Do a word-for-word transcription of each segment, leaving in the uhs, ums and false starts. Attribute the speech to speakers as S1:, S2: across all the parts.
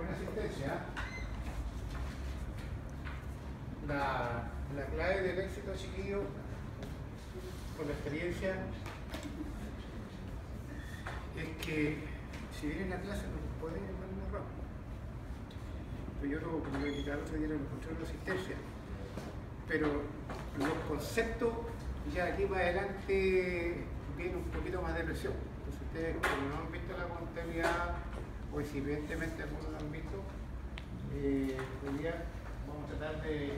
S1: buena asistencia. La, la clave del éxito, chiquillo, con la experiencia, es que si vienen a clase no pueden ir muy rápido. Pues yo, lo, como lo indicaba el otro día, en el control de asistencia, pero los conceptos ya aquí para adelante vienen un poquito más de presión. Entonces ustedes, como no han visto la contabilidad, o si evidentemente algunos lo han visto, eh, hoy día vamos a tratar de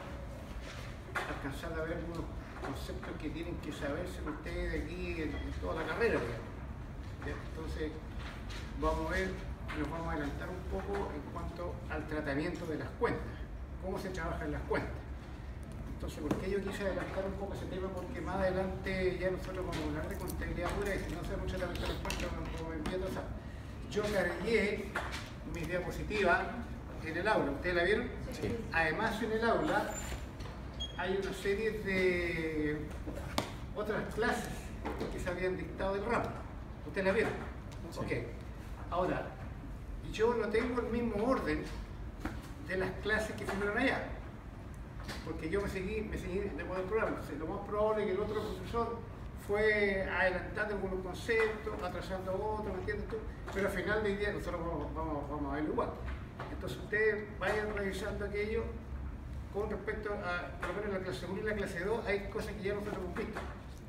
S1: alcanzar a ver algunos conceptos que tienen que saberse ustedes de aquí en, en toda la carrera. ¿Ya? Entonces vamos a ver, nos vamos a adelantar un poco en cuanto al tratamiento de las cuentas, cómo se trabajan las cuentas. Entonces, ¿por qué yo quise adelantar un poco ese tema? Porque más adelante ya nosotros vamos a hablar de contabilidad pura y si no sabemos tratamiento de las cuentas, no me envío a Yo cargué mis diapositivas en el aula, ¿ustedes la vieron?
S2: Sí.
S1: Además, en el aula hay una serie de otras clases que se habían dictado del ramo. ¿Ustedes la vieron?
S2: Sí.
S1: Ok. Ahora, yo no tengo el mismo orden de las clases que fueron allá, porque yo me seguí, me seguí después del programa. Entonces, lo más probable es que el otro profesor fue adelantando algunos conceptos, atrasando otros, ¿me entiendes tú? Pero al final del día nosotros vamos, vamos, vamos a verlo igual. Entonces ustedes vayan revisando aquello con respecto a, por lo menos en la clase uno y la clase dos, hay cosas que ya nosotros hemos visto.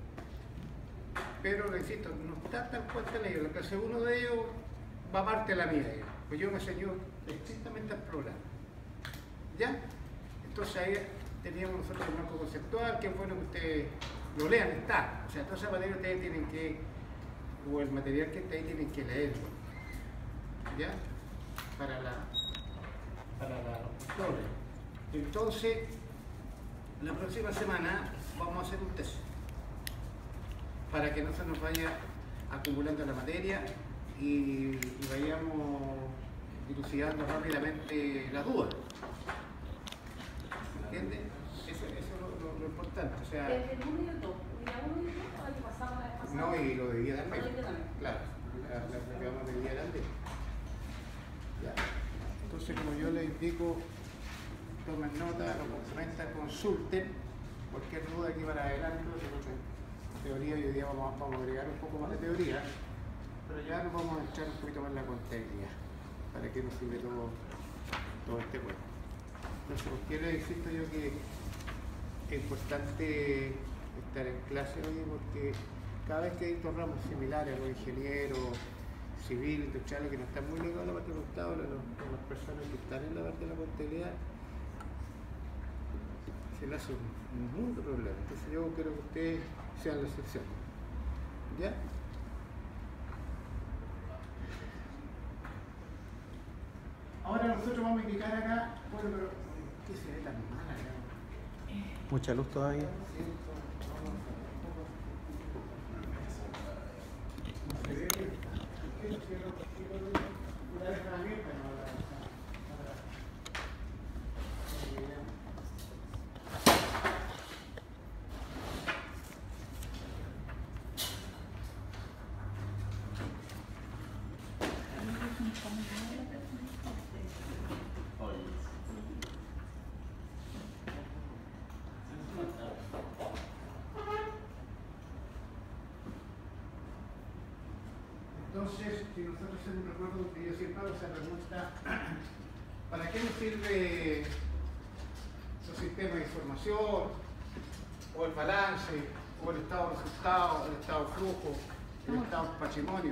S1: Pero, lo insisto, no está tan cuenta en ellos. La clase uno de ellos va parte de la mía. Pues yo me enseñó estrictamente al programa. ¿Ya? Entonces ahí teníamos nosotros el marco conceptual, que es bueno que ustedes lo lean, está. O sea, toda esa materia ustedes tienen que, o el material que está ahí tienen que leerlo. ¿Ya? Para la, para la historia. Entonces, la próxima semana vamos a hacer un test para que no se nos vaya acumulando la materia y, y vayamos dilucidando rápidamente las dudas. ¿Entiendes? Eso, eso es lo, lo, lo importante. O sea,
S3: ¿El uno y el dos? ¿Y la uno y el dos o el que pasaba la vez pasada?
S1: no, y lo de día también.
S3: Lo de día también.
S1: Claro, la, la, la que vamos de día también. Ya. Entonces, como yo les indico, tomen nota, lo comentan, consulten, cualquier duda aquí para adelante, teoría, y hoy día vamos, vamos a agregar un poco más de teoría, pero ya nos vamos a echar un poquito más en la contabilidad, para que nos sirve todo, todo este juego. Entonces, ¿por qué les insisto yo que es importante estar en clase hoy? Porque cada vez que hay estos ramos similares a los ingenieros, civiles, industriales, que no están muy ligados a la parte contable, con las personas que están en la parte de la contabilidad, se le hace un mucho problema. Entonces yo quiero que ustedes sean la excepción. ¿Ya? Ahora nosotros vamos a indicar acá, bueno, pero ¿qué se ve tan mal acá?
S2: Mucha luz todavía.
S1: No se ve bien. ¿Qué es lo que una vez abierta? No, entonces, si nosotros hacemos un recuerdo que yo siempre hago esa pregunta, ¿para qué nos sirve los sistemas de información, o el balance, o el estado de resultados, el estado de flujo, el estado de patrimonio?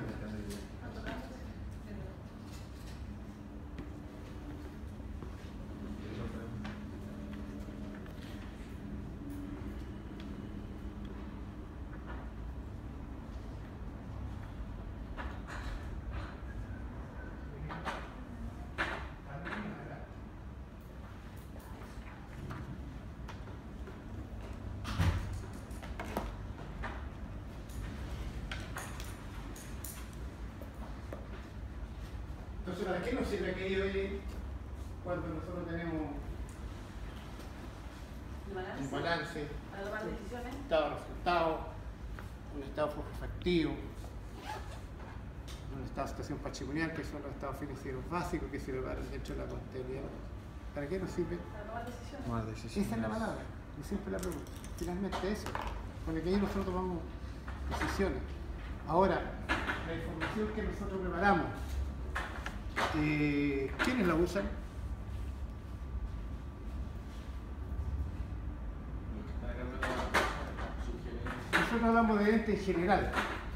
S1: Entonces, ¿para qué nos sirve aquello hoy cuando nosotros tenemos un balance,
S3: Para tomar decisiones.
S1: un estado de resultados, un estado de flujo efectivo, un estado de situación patrimonial, que son los estados financieros básicos que se preparan dentro de la contabilidad. ¿Para qué nos sirve?
S3: Para tomar decisiones.
S2: Tomar decisiones.
S1: Esa es la palabra, y siempre la pregunto. Finalmente eso, con el que ahí nosotros tomamos decisiones. Ahora, la información que nosotros preparamos, eh, ¿quiénes la usan? Nosotros hablamos de ente en general.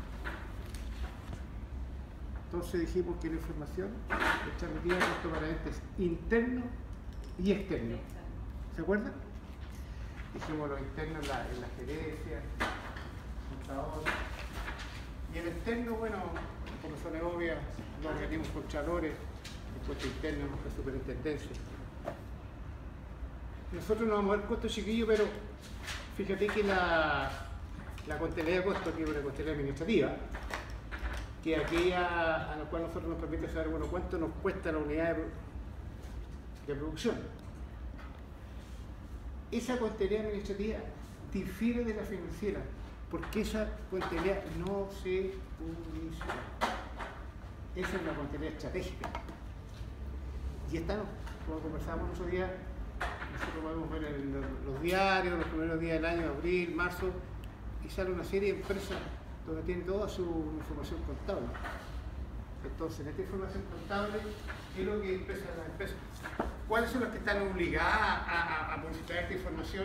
S1: Entonces dijimos que la información está metida tanto para entes internos y externos. ¿Se acuerdan? Dijimos los internos en la, en la gerencia, contador. Y el externo, bueno, por razones obvias, los organismos contralores, el costo interno, la superintendencia. Nosotros nos vamos a ver costo chiquillo, pero fíjate que la, la contabilidad de costos, que es una contabilidad administrativa, que aquella a la cual nosotros nos permite saber, bueno, cuánto nos cuesta la unidad de, de producción. Esa contabilidad administrativa difiere de la financiera, porque esa contabilidad no se publica. Esa es la contabilidad estratégica. Y esta no, como conversábamos el otro día, nosotros podemos ver en los diarios, los primeros días del año, abril, marzo, y sale una serie de empresas donde tienen toda su información contable. Entonces, en esta información contable, ¿qué es lo que expresan las empresas? ¿Cuáles son las que están obligadas a, a, a publicitar esta información?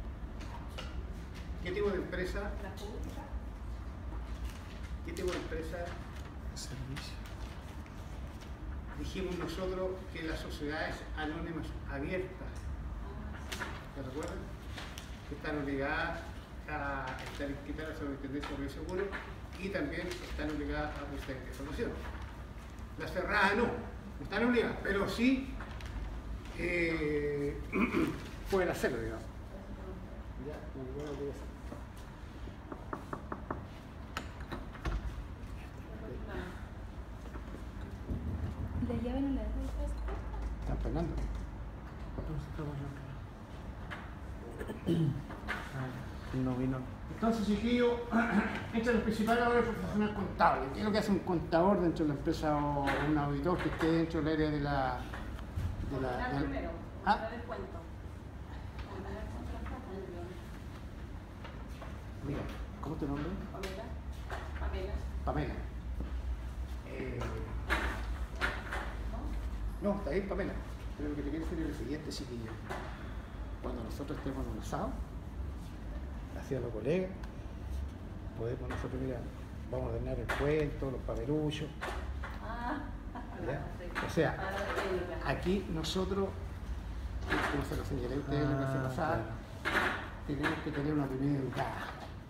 S1: ¿Qué tipo de empresa?
S3: La pública.
S1: ¿Qué tipo de empresa?
S2: Servicio.
S1: Dijimos nosotros que las sociedades anónimas abiertas, ¿se recuerdan? Que están obligadas a estar inscritas a la Superintendencia de Seguros y también están obligadas a publicitar esta información. Las cerradas no, no están obligadas, pero sí eh, pueden hacerlo, digamos. Ya, muy bueno que eso.
S4: ¿La llave no la dejas?
S1: Están penando.
S2: No vino.
S1: Entonces, chiquillo, entre los principales ahora es el profesional contable. ¿Qué es lo que hace un contador dentro de la empresa o un auditor que esté dentro del área de la... De la,
S3: Ordenar
S1: de la-
S3: primero,
S1: ¿Ah?
S3: ordenar el cuento. Ordenar el cuento de las cartas del guión.
S1: Mira, ¿cómo te nombras?
S3: Pamela. Pamela.
S1: Pamela. Eh,
S3: ¿No?
S1: no, está bien, Pamela. Pero lo que te quiero decir es lo siguiente, chiquillo. Cuando nosotros estemos en un asado, hacia los colegas, podemos nosotros, mira, vamos a ordenar el cuento, los paperullos.
S3: Ah,
S1: ¿Ya?
S3: sí.
S1: O sea,
S3: Para la técnica.
S1: aquí nosotros, como se lo señalé a ustedes la clase
S2: Ah,
S1: pasada,
S2: claro.
S1: tenemos que tener una opinión educada.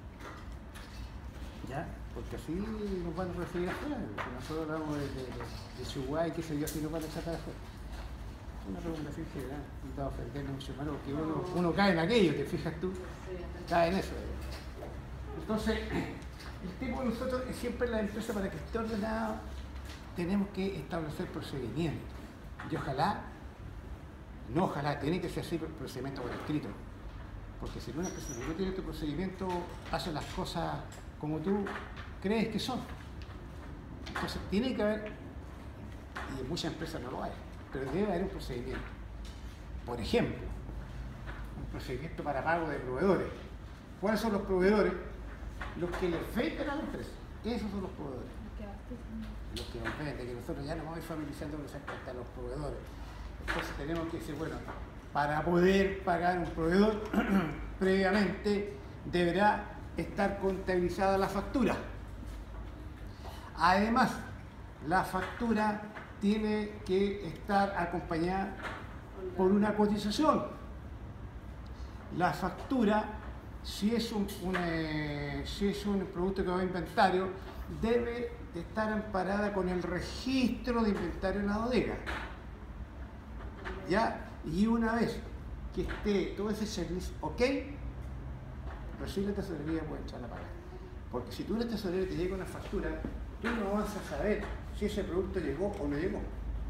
S1: ¿Ya? Porque así nos van a recibir afuera. Si nosotros hablamos de, de, de, de Chihuahua y qué sé yo, así nos van a sacar afuera. Una recomendación general, no te va a ofender mucho más, porque uno, uno cae en aquello, te fijas tú,
S3: Sí,
S1: cae en eso. Entonces, el tipo de nosotros, siempre en la empresa, para que esté ordenado, tenemos que establecer procedimientos. Y ojalá, no ojalá, tiene que ser así el procedimiento por escrito. Porque si una empresa no tiene tu procedimiento, hace las cosas como tú crees que son. Entonces, tiene que haber, y en muchas empresas no lo hay, pero debe haber un procedimiento. Por ejemplo, un procedimiento para pago de proveedores. ¿Cuáles son los proveedores? Los que le venden a la empresa. Esos son los proveedores. Los que nos venden, que nosotros ya nos vamos a ir familiarizando con a los proveedores. Entonces tenemos que decir, bueno, para poder pagar un proveedor, previamente deberá estar contabilizada la factura. Además, la factura tiene que estar acompañada por una cotización. La factura, si es un, un, eh, si es un producto que va a inventario, debe de estar amparada con el registro de inventario en la bodega. ¿Ya? Y una vez que esté todo ese checklist ok, recibe la tesorería y puede echar a pagar. Porque si tú en la tesorería te llega una factura, tú no vas a saber si ese producto llegó o no llegó.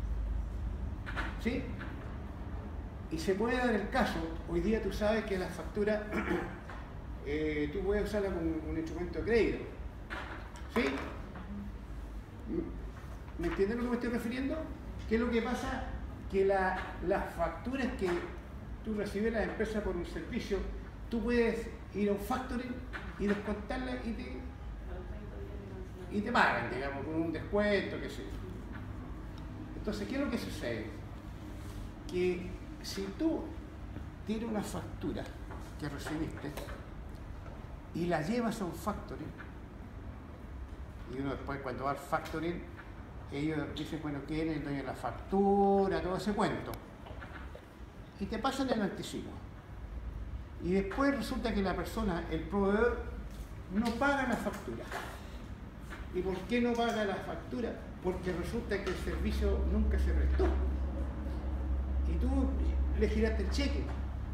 S1: ¿Sí? Y se puede dar el caso, hoy día tú sabes que la factura eh, tú puedes usarla como un instrumento de crédito. ¿Sí? ¿Me entienden a lo que me estoy refiriendo? ¿Qué es lo que pasa? Que la, las facturas que tú recibes de la empresa por un servicio, tú puedes ir a un factoring y descontarla y te, y te pagan, digamos, con un descuento, qué sé yo. Entonces, ¿qué es lo que sucede? Que si tú tienes una factura que recibiste y la llevas a un factoring, y uno después cuando va al factoring, ellos dicen, bueno, ¿quién es el dueño de la factura? Todo ese cuento. Y te pasan el anticipo. Y después resulta que la persona, el proveedor, no paga la factura. ¿Y por qué no paga la factura? Porque resulta que el servicio nunca se prestó. Y tú le giraste el cheque.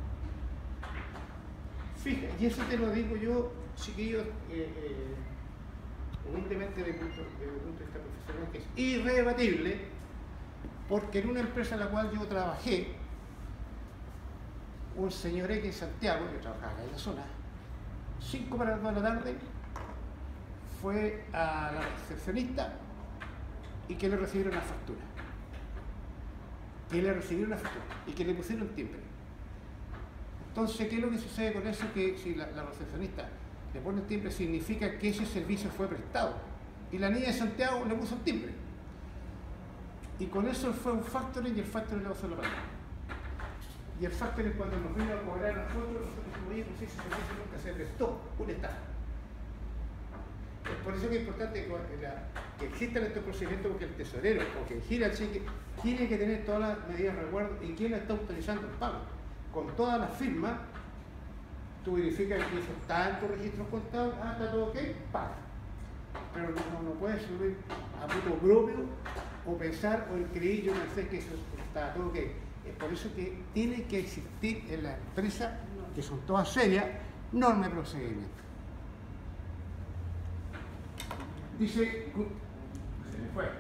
S1: Fija, y eso te lo digo yo, chiquillos, eh, eh, humildemente desde mi punto, desde mi punto de vista profesional, que es irrebatible, porque en una empresa en la cual yo trabajé, un señor X en Santiago, que trabajaba en la zona, cinco para las dos de la tarde, fue a la recepcionista y que le recibieron una factura. Que le recibieron una factura y que le pusieron timbre. Entonces, ¿qué es lo que sucede con eso? Que si la, la recepcionista le pone el timbre, significa que ese servicio fue prestado. Y la niña de Santiago le puso el timbre. Y con eso fue un factoring y el factoring le pasó la plata. Y el factoring, cuando nos vino a cobrar a nosotros, nosotros dijimos, oye, pues ese servicio nunca se prestó, un estado. Por eso que es importante que, la, que existan estos procedimientos, porque el tesorero o quien gira el cheque tiene que tener todas las medidas de resguardo y quién está autorizando el pago. Con todas las firmas, tú verificas que eso está en tu registro contable, ah, está todo ok, paga. Pero no, no puedes subir a puto propio o pensar o el creí, yo pensé que eso está todo ok. Es por eso que tiene que existir en la empresa, que son todas serias, normas de procedimiento. Dice, se me fue.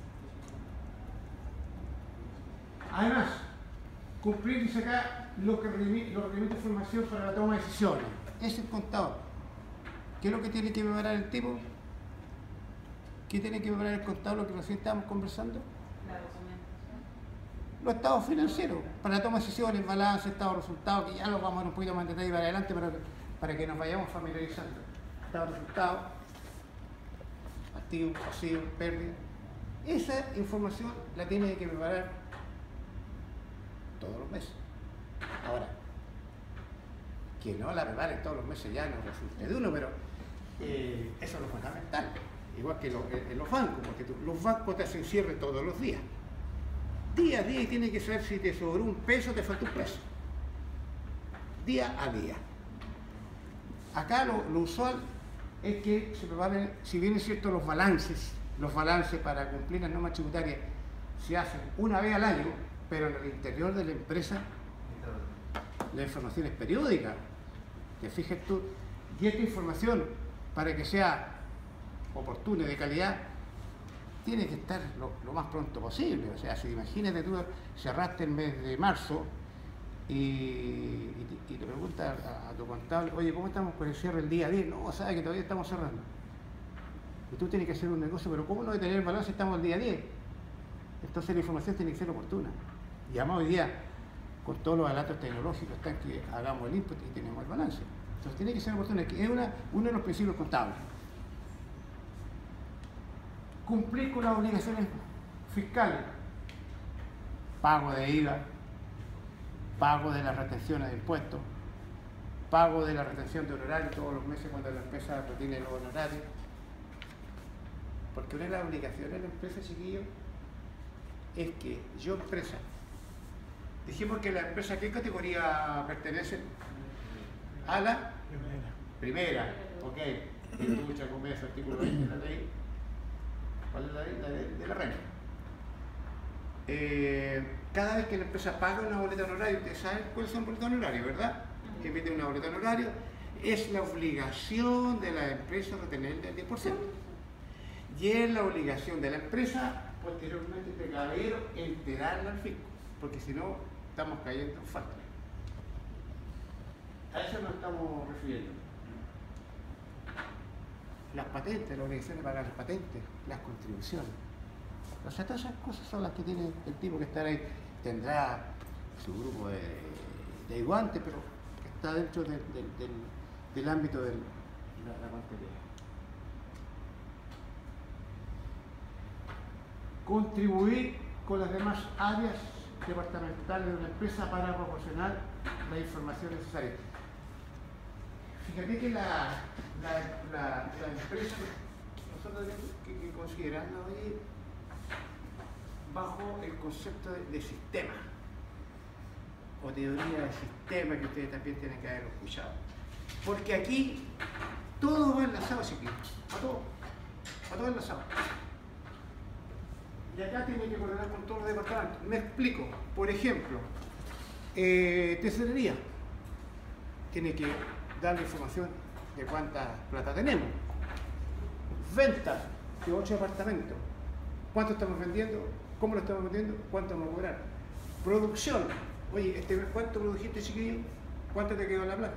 S1: Además, cumplir, dice acá, los requerimientos de información para la toma de decisiones. Es el contador. ¿Qué es lo que tiene que preparar el tipo? ¿Qué tiene que preparar el contador? Lo que recién estábamos conversando.
S3: La documentación.
S1: Los estados financieros, para la toma de decisiones, balance, estado de resultados, que ya los vamos a ver un poquito más en detalle para adelante para, para que nos vayamos familiarizando. Estado de resultados, activo, pasivo, pérdida. Esa información la tiene que preparar todos los meses. Ahora, que no la prepare todos los meses ya no resulta de uno, pero eh, eso es lo fundamental. Igual que lo, en los bancos, porque tú, los bancos te hacen cierre todos los días. Día a día, y tienes que saber si te sobró un peso o te faltó un peso. Día a día. Acá lo, lo usual es que se preparen, si bien es cierto, los balances, los balances para cumplir las normas tributarias se hacen una vez al año, pero en el interior de la empresa la información es periódica. Te fijas tú, y esta información, para que sea oportuna y de calidad, tiene que estar lo, lo más pronto posible. O sea, si imagínate tú cerraste el mes de marzo y, y, y te preguntas a, a tu contable, oye, ¿cómo estamos con el cierre el día diez? No, sabes que todavía estamos cerrando. Y tú tienes que hacer un negocio, pero ¿cómo no de tener el balance si estamos el día diez? Entonces la información tiene que ser oportuna. Y además hoy día, con todos los adelantos tecnológicos, están que hagamos el input y tenemos el balance. Entonces tiene que ser oportuna, que es una, uno de los principios contables. Cumplir con las obligaciones fiscales, pago de I V A, pago de las retenciones de impuestos, pago de la retención de honorarios todos los meses cuando la empresa retiene los honorarios. Porque una de las obligaciones de la empresa, chiquillos, es que yo, empresa, dijimos que la empresa, ¿a qué categoría pertenece? A la primera, ok, industria, comercio, artículo veinte de la ley. ¿Cuál es la ley? La de, de la renta. Eh, cada vez que la empresa paga una boleta de honorario, ustedes saben cuáles son boletas de honorario, ¿verdad? Que emite una boleta de honorario, es la obligación de la empresa retener el diez por ciento. Y es la obligación de la empresa, posteriormente, de caballero, enterarla al fisco, porque si no, estamos cayendo en falta. A eso nos estamos refiriendo. Las patentes, la obligación de pagar las patentes, las contribuciones. O sea, todas esas cosas son las que tiene el tipo que está ahí. Tendrá su grupo de, de ayudantes, pero está dentro del, del, del, del ámbito de la, la contabilidad. Contribuir con las demás áreas departamentales de una empresa para proporcionar la información necesaria. Fíjate que la, la, la, la empresa, nosotros tenemos que, que considerarla hoy bajo el concepto de, de sistema o teoría de sistema que ustedes también tienen que haber escuchado. Porque aquí todo va enlazado, así que a todo, a todo enlazado. Y acá tiene que coordinar con todos los departamentos. Me explico. Por ejemplo, eh, tesorería tiene que dar la información de cuánta plata tenemos. Ventas de ocho departamentos. ¿Cuánto estamos vendiendo? ¿Cómo lo estamos vendiendo? ¿Cuánto vamos a cobrar? Producción. Oye, este, ¿cuánto produjiste, chiquillo? ¿Cuánto te quedó en la planta?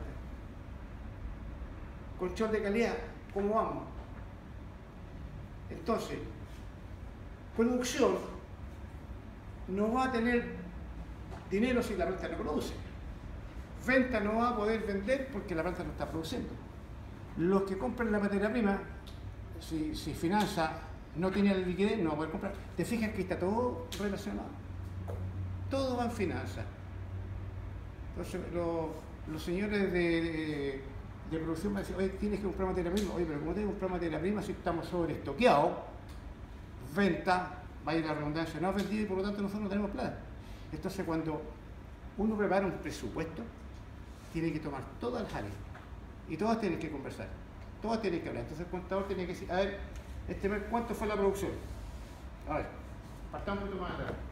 S1: Control de calidad. ¿Cómo vamos? Entonces, producción no va a tener dinero si la planta no produce. Venta no va a poder vender porque la planta no está produciendo. Los que compran la materia prima, si, si finanza no tiene la liquidez, no va a poder comprar. Te fijas que está todo relacionado. Todo va en finanzas. Entonces, los, los señores de, de, de producción me dicen, oye, tienes que comprar materia prima. Oye, pero ¿cómo tienes que comprar materia prima si estamos sobreestoqueados? Venta, va a ir la redundancia, no ha vendido y por lo tanto nosotros no tenemos plata. Entonces, cuando uno prepara un presupuesto, tiene que tomar todas las áreas y todas tienen que conversar, todas tienen que hablar. Entonces, el contador tiene que decir, a ver, este mes, ¿cuánto fue la producción? A ver, partamos un poquito más atrás.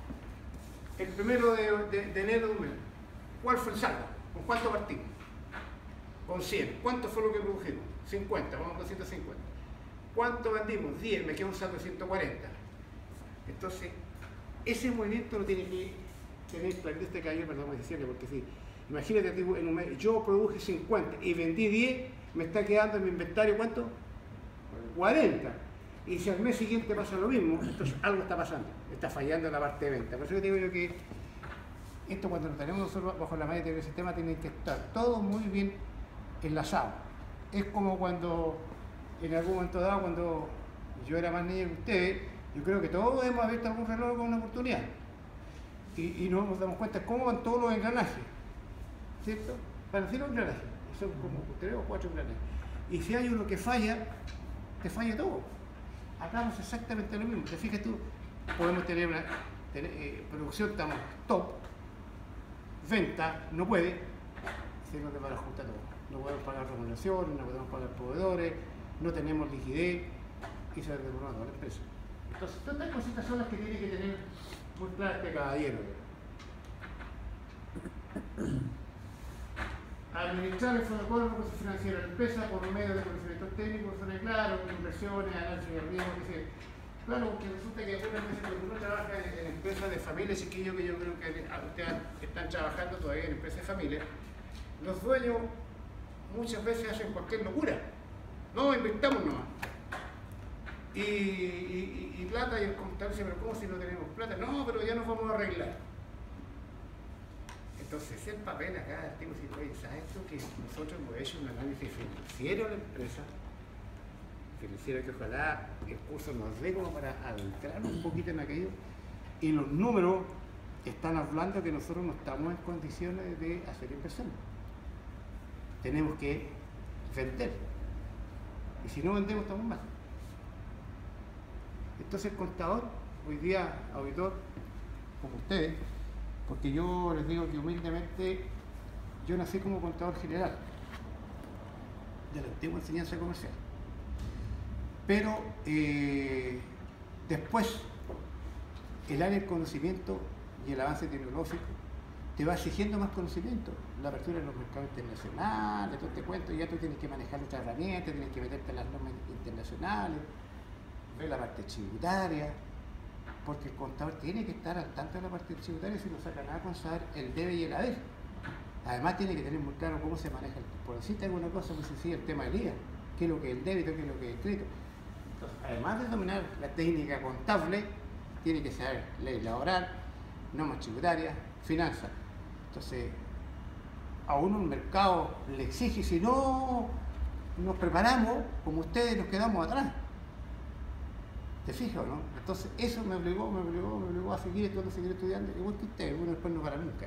S1: El primero de, de, de enero de un mes, ¿cuál fue el saldo? ¿Con cuánto partimos? Con cien. ¿Cuánto fue lo que produjimos? cincuenta, vamos con ciento cincuenta. ¿Cuánto vendimos? diez, me queda un saldo de ciento cuarenta. Entonces, ese movimiento lo tiene que tener clarito este caballero, perdón, me decía, porque si, imagínate, en un mes, yo produje cincuenta y vendí diez, me está quedando en mi inventario, ¿cuánto? cuarenta. Y si al mes siguiente pasa lo mismo, entonces algo está pasando, está fallando la parte de venta. Por eso te digo yo que esto, cuando lo tenemos nosotros bajo la malla del sistema, tiene que estar todo muy bien enlazado. Es como cuando en algún momento dado, cuando yo era más niño que ustedes, yo creo que todos hemos abierto algún reloj con una oportunidad y, y nos damos cuenta de cómo van todos los engranajes, ¿cierto? Para decir los engranajes, son como tres o cuatro engranajes, y si hay uno que falla, te falla todo. Acá es exactamente lo mismo. Te fijas tú, podemos tener una tener, eh, producción, estamos top, venta no puede, sino que para ajustar todo. No podemos pagar remuneraciones, no podemos pagar proveedores, no tenemos liquidez y se desmorona toda la empresa. Entonces, todas estas cositas son las que tiene que tener muy claras este caballero. Administrar el fondo de cobro de recursos financieros de la empresa por medio de conocimientos técnicos, son claros, inversiones, análisis de riesgo, que sea. Claro, porque resulta que algunas veces cuando uno trabaja en, en empresas de familia, chiquillos, que yo creo que ustedes están trabajando todavía en empresas de familia, los dueños muchas veces hacen cualquier locura. No, inventamos nomás. Y, y, y plata, y el contador dice, pero ¿cómo si no tenemos plata? No, pero ya nos vamos a arreglar. Entonces, el papel acá, el tipo dice, oye, ¿sabes esto? Que nosotros hemos hecho un análisis financiero de la empresa, financiero que ojalá el curso nos dé como para adentrar un poquito en aquello, y los números están hablando que nosotros no estamos en condiciones de hacer inversión. Tenemos que vender. Y si no vendemos, estamos mal. Entonces el contador, hoy día auditor, como ustedes, porque yo les digo que humildemente yo nací como contador general de la antigua enseñanza comercial. Pero eh, después el área del conocimiento y el avance tecnológico te va exigiendo más conocimiento, la apertura de los mercados internacionales, todo este cuento, y ya tú tienes que manejar otras herramientas, tienes que meterte en las normas internacionales, ver la parte tributaria, porque el contador tiene que estar al tanto de la parte tributaria, si no saca nada con saber el debe y el haber. Además tiene que tener muy claro cómo se maneja, el, por decirte alguna cosa muy sencilla, el tema del I V A, qué es lo que es el débito, qué es lo que es el crédito. Entonces, además de dominar la técnica contable, tiene que saber ley laboral, normas tributarias, finanzas. Entonces, a uno el mercado le exige, si no nos preparamos, como ustedes nos quedamos atrás. ¿Te fijas o no? Entonces, eso me obligó, me obligó, me obligó a seguir estudiando, a seguir estudiando, igual que ustedes, uno después no para nunca.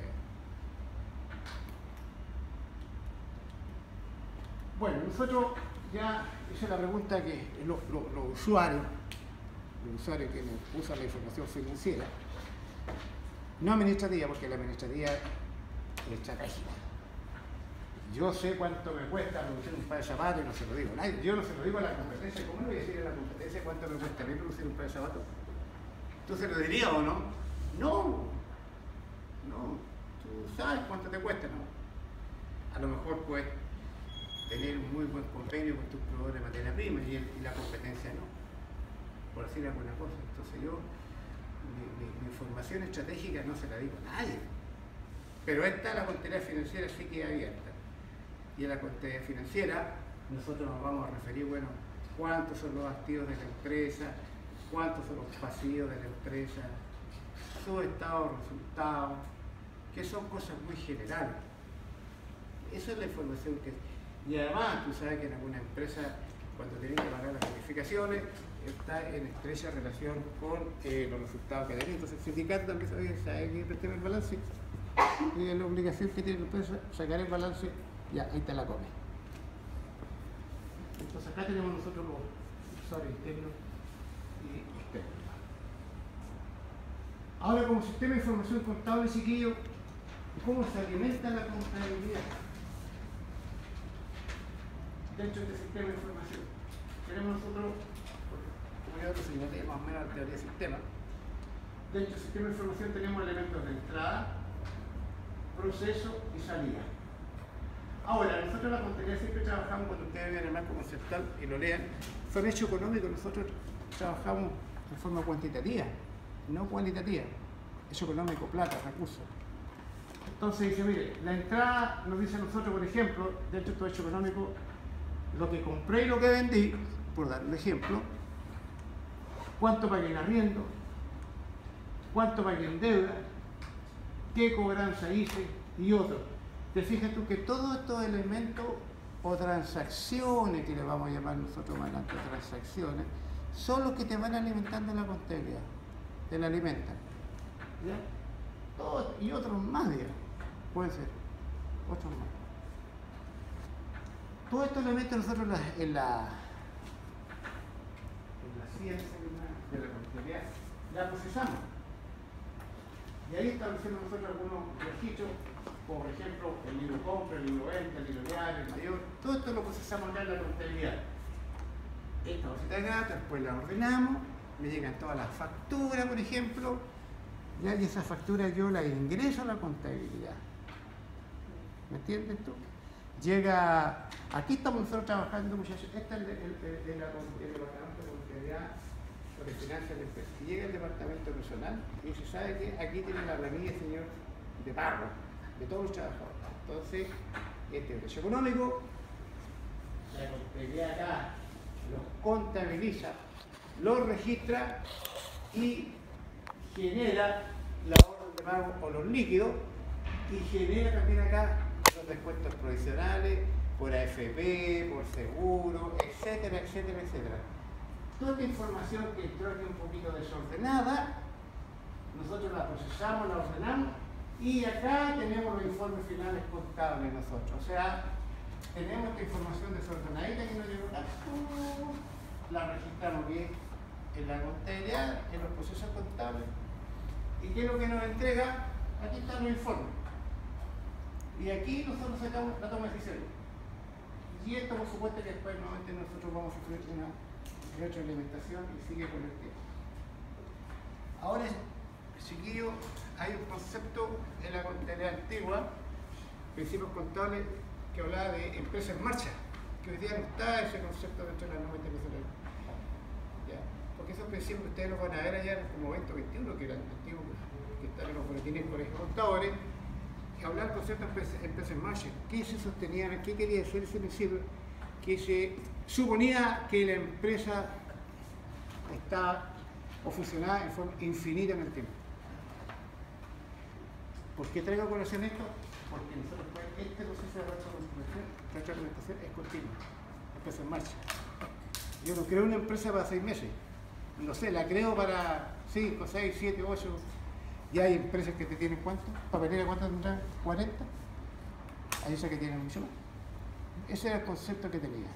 S1: Bueno, nosotros ya hice la pregunta que los, los, los usuarios, los usuarios que nos usan la información financiera, no administrativa, porque la administrativa es estratégica. Yo sé cuánto me cuesta producir un par de zapatos y no se lo digo a nadie. Yo no se lo digo a la competencia. ¿Cómo le voy a decir a la competencia cuánto me cuesta a mí producir un par de zapatos? ¿Tú se lo dirías o no? No. No. Tú sabes cuánto te cuesta, ¿no? A lo mejor puedes tener un muy buen convenio con tus proveedores de materia prima y, el, y la competencia no. Por decir alguna cosa. Entonces yo, mi, mi, mi información estratégica no se la digo a nadie. Pero esta, la contabilidad financiera, sí queda abierta. Y en la contabilidad financiera nosotros nos vamos a referir, bueno, cuántos son los activos de la empresa, cuántos son los pasivos de la empresa, su estado de resultados, que son cosas muy generales. Esa es la información que... Y además, tú sabes que en alguna empresa, cuando tienen que pagar las bonificaciones, está en estrecha relación con eh, los resultados que tienen. Entonces el sindicato también sabe, sabe que prestar el balance, y la obligación que tiene la empresa, sacar el balance. Ya, ahí te la come. Entonces acá tenemos nosotros los usuarios internos y externos. Ahora, como sistema de información contable, chiquillo, ¿cómo se alimenta la contabilidad? Dentro de este sistema de información tenemos nosotros, como ya otros señalé, más o menos la teoría del sistema. Dentro del sistema de información tenemos elementos de entrada, proceso y salida. Ahora, nosotros en la contabilidad siempre trabajamos, cuando ustedes ven el marco conceptual y lo lean, son hechos económicos, nosotros trabajamos de forma cuantitativa, no cualitativa. Hecho económico, plata, recursos. Entonces dice, mire, la entrada nos dice a nosotros, por ejemplo, dentro de todo hecho económico, lo que compré y lo que vendí, por dar un ejemplo, cuánto pagué en arriendo, cuánto pagué en deuda, qué cobranza hice y otro. Te fijas tú que todos estos elementos o transacciones, que le vamos a llamar nosotros más adelante transacciones, son los que te van alimentando la contabilidad, te la alimentan. ¿Ya? Todos, y otros más, digamos, pueden ser, otros más. Todos estos elementos nosotros en la, en la, en la ciencia de la contabilidad la procesamos. Y ahí establecemos nosotros algunos registros, por ejemplo, el libro compra, el libro venta, el libro diario, el mayor, todo esto lo procesamos ya en la contabilidad. Esta bolsita de gato, después la ordenamos, me llegan todas las facturas, por ejemplo, ya, y esas facturas yo las ingreso a la contabilidad. ¿Me entiendes tú? Llega, aquí estamos nosotros trabajando, muchachos, este es el, el, el, el, el departamento de contabilidad de finanzas de la empresa. Y llega el departamento personal y se sabe que aquí tiene la planilla, señor, de pago de todos los trabajadores. Entonces, este es el hecho económico, la contabilidad acá los contabiliza, los registra y genera la orden de pago o los líquidos y genera también acá los descuentos provisionales por A F P, por seguro, etcétera, etcétera, etcétera. Toda esta información que entró aquí un poquito desordenada, nosotros la procesamos, la ordenamos y acá tenemos los informes finales contables nosotros. O sea, tenemos esta información desordenadita que nos llegó acá, la registramos bien en la contabilidad, en los procesos contables. ¿Y qué es lo que nos entrega? Aquí están los informes. Y aquí nosotros sacamos la toma de decisiones. Y esto, por supuesto, que después nuevamente nosotros vamos a sufrir una retroalimentación y sigue con el tiempo. Ahora, chiquillo, hay un concepto en la contabilidad antigua, principios contables, que hablaba de empresa en marcha, que hoy día no está ese concepto dentro de la norma internacional. ¿Ya? Porque esos principios que ustedes los van a ver allá como veinte o veintiuno, que eran antiguos, que están en los boletines por ejemplo contadores, que hablaban del concepto de empresa en marcha. ¿Qué se sostenía? ¿Qué quería decir ese principio? Que se suponía que la empresa está o funcionaba en forma infinita en el tiempo. ¿Por qué traigo a colación esto? Porque nosotros, este proceso de retroalimentación, retroalimentación es continuo, empieza en marcha. Yo no creo una empresa para seis meses, no sé, la creo para cinco, seis, siete, ocho. Ya hay empresas que te tienen cuánto, papelera cuánto tendrán, cuarenta. Hay esas que tienen mucho más. Ese era el concepto que tenía.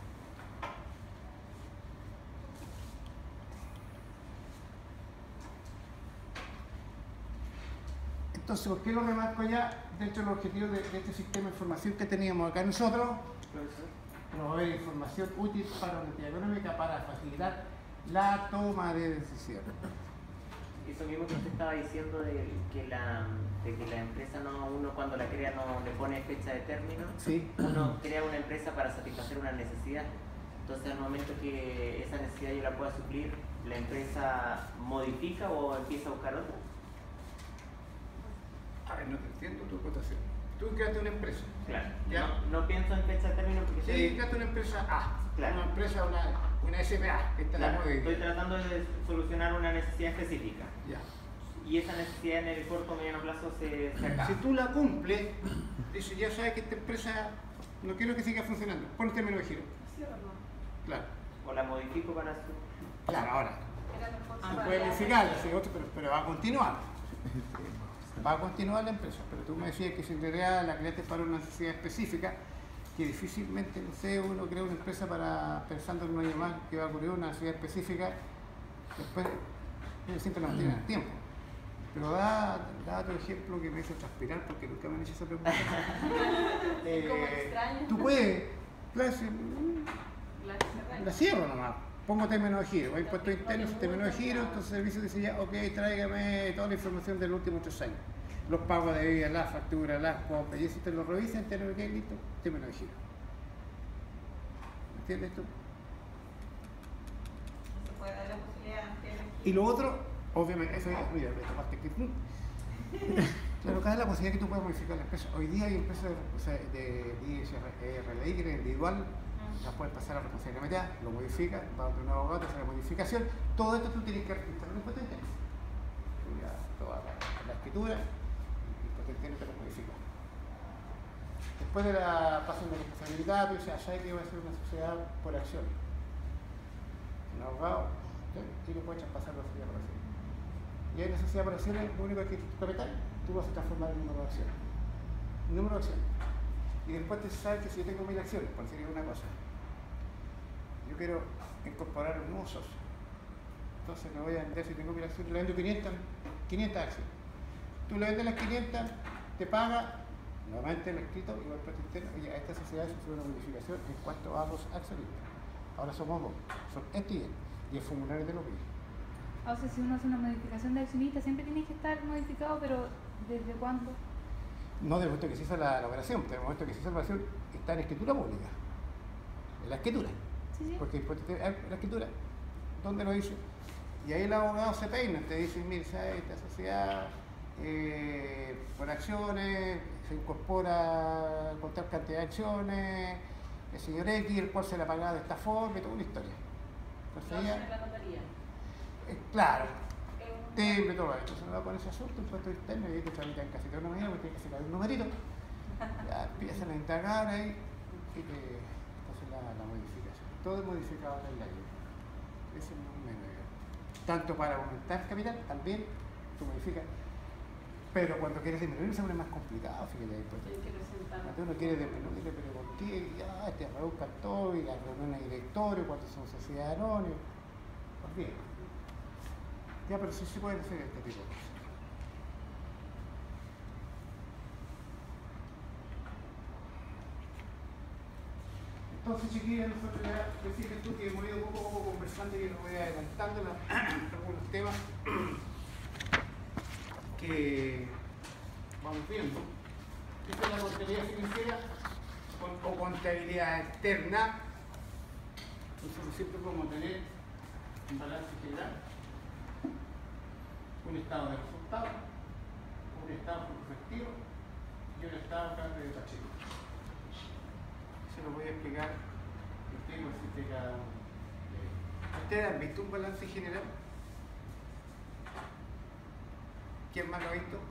S1: Entonces, ¿por qué lo remarco ya dentro de los objetivos de, de este sistema de información que teníamos acá nosotros? Proveer información útil para la entidad económica para facilitar la toma de decisiones.
S5: Eso mismo que usted estaba diciendo de que la, de que la empresa, no, uno cuando la crea no le pone fecha de término,
S1: Sí.
S5: uno crea una empresa para satisfacer una necesidad. Entonces al momento que esa necesidad yo la pueda suplir, ¿la empresa modifica o empieza a buscar otra?
S1: A ver, no te entiendo tu cotación. Tú creaste una empresa.
S5: Claro.
S1: Ya.
S5: No, no pienso en fecha de término porque
S1: Sí,
S5: estoy-
S1: creaste una empresa A.
S5: Claro.
S1: Una empresa, una, una S P A, que está en la
S5: claro,
S1: moda.
S5: estoy tratando de solucionar una necesidad específica.
S1: Ya.
S5: Y esa necesidad en el corto o mediano plazo se, se acaba.
S1: Si tú la cumples, dices, ya sabes que esta empresa no quiero que siga funcionando. Pon el término de giro.
S3: ¿Sí o no?
S1: Claro.
S5: O la modifico para su...
S1: Claro, ahora.
S3: Era mejor
S1: Se
S3: saber.
S1: puede modificar, sí, otro, pero, pero va a continuar. Va a continuar la empresa. Pero tú me decías que si en realidad la creaste para una necesidad específica, que difícilmente, no sé, uno crea una empresa para pensando en un año más que va a ocurrir una necesidad específica, después ellos siempre nos tienen tiempo. Pero da, da otro ejemplo que me hizo transpirar porque nunca me han hecho esa pregunta. Eh,
S3: Como extraño.
S1: Tú puedes, claro, si-
S3: La cerré.
S1: la cierro nomás, pongo término de giro, hay impuestos internos, término de giro, entonces el servicio dice ya, ok, tráigame toda la información de los últimos tres años. Los pagos de vida, las facturas, las compras, y eso te lo revisan, te lo que listo, término de giro. ¿Entiendes esto?
S3: Se puede dar la posibilidad de elegir.
S1: Y lo otro, obviamente, eso es, mira, esta parte que claro, cada la posibilidad que tú puedas modificar la empresa. Hoy día hay empresas o sea, de I S R L I que es individual, las puedes pasar a responsabilidad mitad, lo modificas, va a un abogado, te hace la modificación. Todo esto tú tienes que registrar en un impuesto interno. Tú ya toda la, la escritura, el impuesto interno te lo modifica. Después de la pasan de responsabilidad, tú dices, allá hay que va a ser una sociedad por acción. Un abogado, ¿sí? Y lo puedes traspasar a la sociedad por acción. Y hay una sociedad por acciones, lo único que es capital, tú vas a transformar en un número de acciones. Un número de acciones. Y después te sabes que si yo tengo mil acciones, por decir una cosa, yo quiero incorporar un nuevo socio. Entonces me voy a vender, si tengo mil acciones, le vendo quinientas, quinientas acciones. Tú le vendes las quinientas, te paga, nuevamente el escrito y el impuesto interno, y a esta sociedad se hace una modificación en cuanto a los accionistas. Ahora somos dos, son este y él, y el formulario te lo pide.
S4: O sea, si uno hace una modificación de accionista, siempre tiene que estar modificado, pero ¿desde cuándo?
S1: No del momento que se hizo la, la operación, pero del momento que se hizo la operación está en escritura pública. En la escritura.
S4: Sí, sí.
S1: Porque después te, ah, la escritura, ¿dónde lo dice? Y ahí el abogado se peina, te dice, mire, ¿sabes? Esta sociedad eh, por acciones, se incorpora con tal cantidad de acciones, el señor X, el cual se la pagaba de esta forma y toda una historia. Entonces
S3: Entonces,
S1: ella,
S3: la notaría.
S1: eh, claro,
S3: Es un-
S1: timbre, todo eso. Entonces uno va con ese asunto, impuesto interno, y ahí te tramitan casi de una manera, porque tienes que sacar un numerito, ya empiezan a indagar ahí y te hacen la, la modificación. Todo es modificado en la ley. Ese es un medio. Tanto para aumentar capital, también tú modificas. Pero cuando quieres disminuir se pone más complicado, fíjate ahí. Pues.
S3: Tienes que presentar.
S1: Cuando uno quiere disminuir, pero ¿por qué? Ya, te rebuscan todo y las reuniones de directorio, cuántos son sociedades anónimas. Pues bien. Ya, pero sí se pueden hacer este tipo de cosas. Entonces, chiquillos, nosotros ya decirles tú que hemos ido poco a poco conversando y nos voy adelantando la- algunos temas que vamos viendo. Esta es la contabilidad financiera con- o contabilidad externa. Nosotros siempre podemos tener un balance general, un estado de resultados, un estado efectivo y un estado acá de Pacheco. Se lo voy a explicar, el tiempo existe cada uno. ¿Ustedes han visto un balance general? ¿Quién más lo ha visto?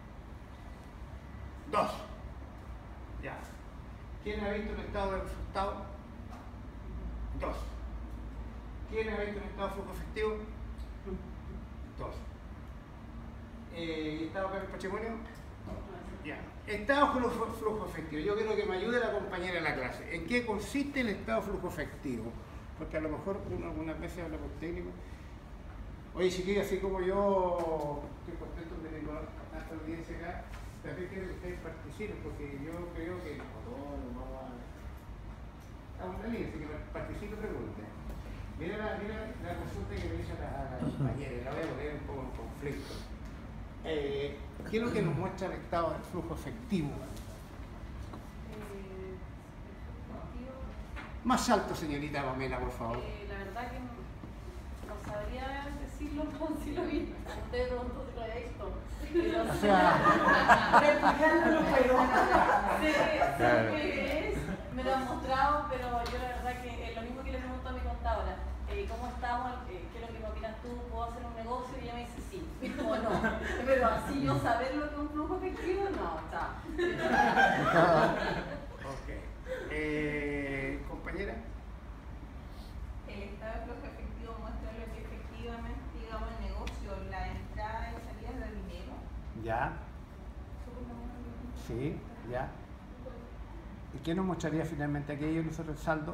S1: Dos. Ya. ¿Quién ha visto el estado de resultado? Dos. ¿Quién ha visto el estado de flujo efectivo? Dos. Eh, ¿Estado de patrimonio? Ya. Estado de flujo, flujo efectivo. Yo quiero que me ayude la compañera en la clase. ¿En qué consiste el estado de flujo efectivo? Porque a lo mejor uno algunas veces habla por técnico. Oye, chiquillos, así como yo estoy contento de tener tanta audiencia acá, también quiero que ustedes participen, porque yo creo que no todos nos vamos a... Estamos en la línea, así que participen y pregunten. Mira la, mira la consulta que me hizo la, la compañera, la voy a poner un poco en conflicto. Eh, ¿Qué es lo que nos muestra el estado del flujo efectivo?
S3: Eh, efectivo,
S1: Más alto, señorita Pamela, por favor.
S3: eh, la verdad que no, no sabría decirlo como si lo vi. Usted pronto se lo había visto. Pero
S1: O sea,
S3: replicándolo, pero sé, sé
S2: Claro.
S3: qué es, me lo han mostrado, pero yo la verdad que es lo mismo que le pregunto a mi contadora. Eh, ¿Cómo estamos? Eh, ¿Qué es lo que me opinas tú? ¿Puedo hacer un negocio? Y ella me dice sí, o no. Pero así yo saber lo que es un flujo efectivo, no, chao.
S1: ok. Eh, compañera.
S6: El estado de flujo efectivo muestra lo que efectivamente, digamos, el negocio, la entrada y salida de dinero.
S1: Ya. Sí, ya. ¿Y qué nos mostraría finalmente aquello nosotros el saldo?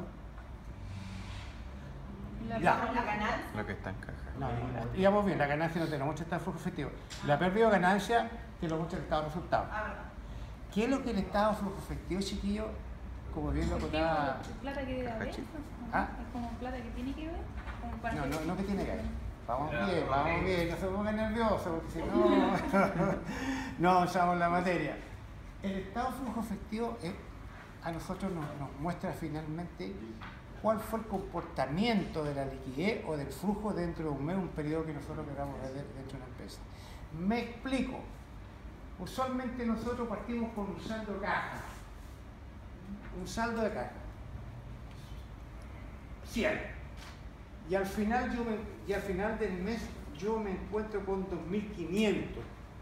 S4: La
S1: Ya.
S6: La ganancia.
S2: Lo que está en caja.
S1: No, no, íbamos bien, la ganancia no te lo muestra el estado de flujo efectivo. La pérdida o ganancia te lo muestra el estado de resultado.
S6: Ah, verdad.
S1: ¿Qué es lo que el estado de flujo efectivo, chiquillo? Como bien lo
S4: ¿Por qué?
S1: contaba.
S4: ¿Es plata que debe haber?
S1: ¿Ah?
S4: ¿Es como plata que tiene que ver? Como para
S1: No,
S4: que-
S1: no, no que tiene que ver. Vamos bien, vamos bien, no se pongan nerviosos, porque si no, no avanzamos en la materia. El estado de flujo efectivo es, a nosotros nos, nos muestra finalmente cuál fue el comportamiento de la liquidez o del flujo dentro de un mes, un periodo que nosotros queramos ver dentro de una empresa. Me explico. Usualmente nosotros partimos con un saldo de caja. Un saldo de caja. cien. Y al final yo me, y al final del mes yo me encuentro con dos mil quinientos.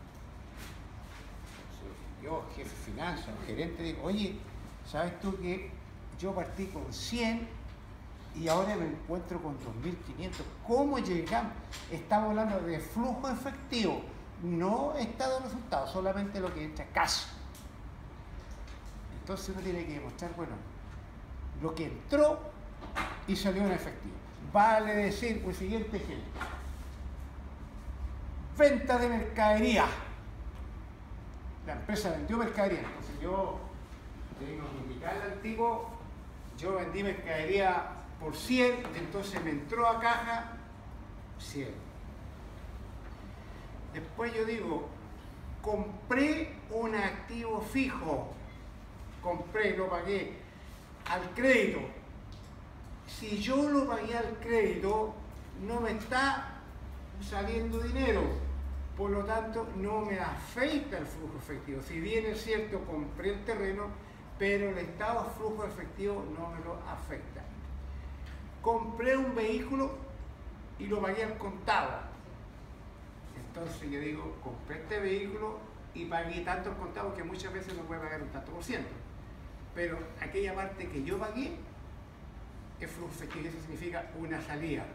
S1: Yo, jefe de finanzas, gerente, digo, oye, ¿sabes tú que yo partí con cien y ahora me encuentro con dos mil quinientos? ¿Cómo llegamos? Estamos hablando de flujo efectivo, no estado de resultado, solamente lo que entra cash. Entonces uno tiene que demostrar, bueno, lo que entró y salió en efectivo. Vale decir, el siguiente ejemplo. Venta de mercadería. La empresa vendió mercadería. Entonces yo tengo que indicarle al tipo, yo vendí mercadería por cien, entonces me entró a caja cien. Después yo digo, compré un activo fijo. Compré, lo pagué al crédito. Si yo lo pagué al crédito, no me está saliendo dinero, por lo tanto no me afecta el flujo efectivo. Si bien es cierto, compré el terreno, pero el estado de flujo efectivo no me lo afecta. Compré un vehículo y lo pagué al contado. Entonces yo digo, compré este vehículo y pagué tanto al contado que muchas veces no puede pagar un tanto por ciento. Pero aquella parte que yo pagué, el flujo efectivo, eso significa una salida.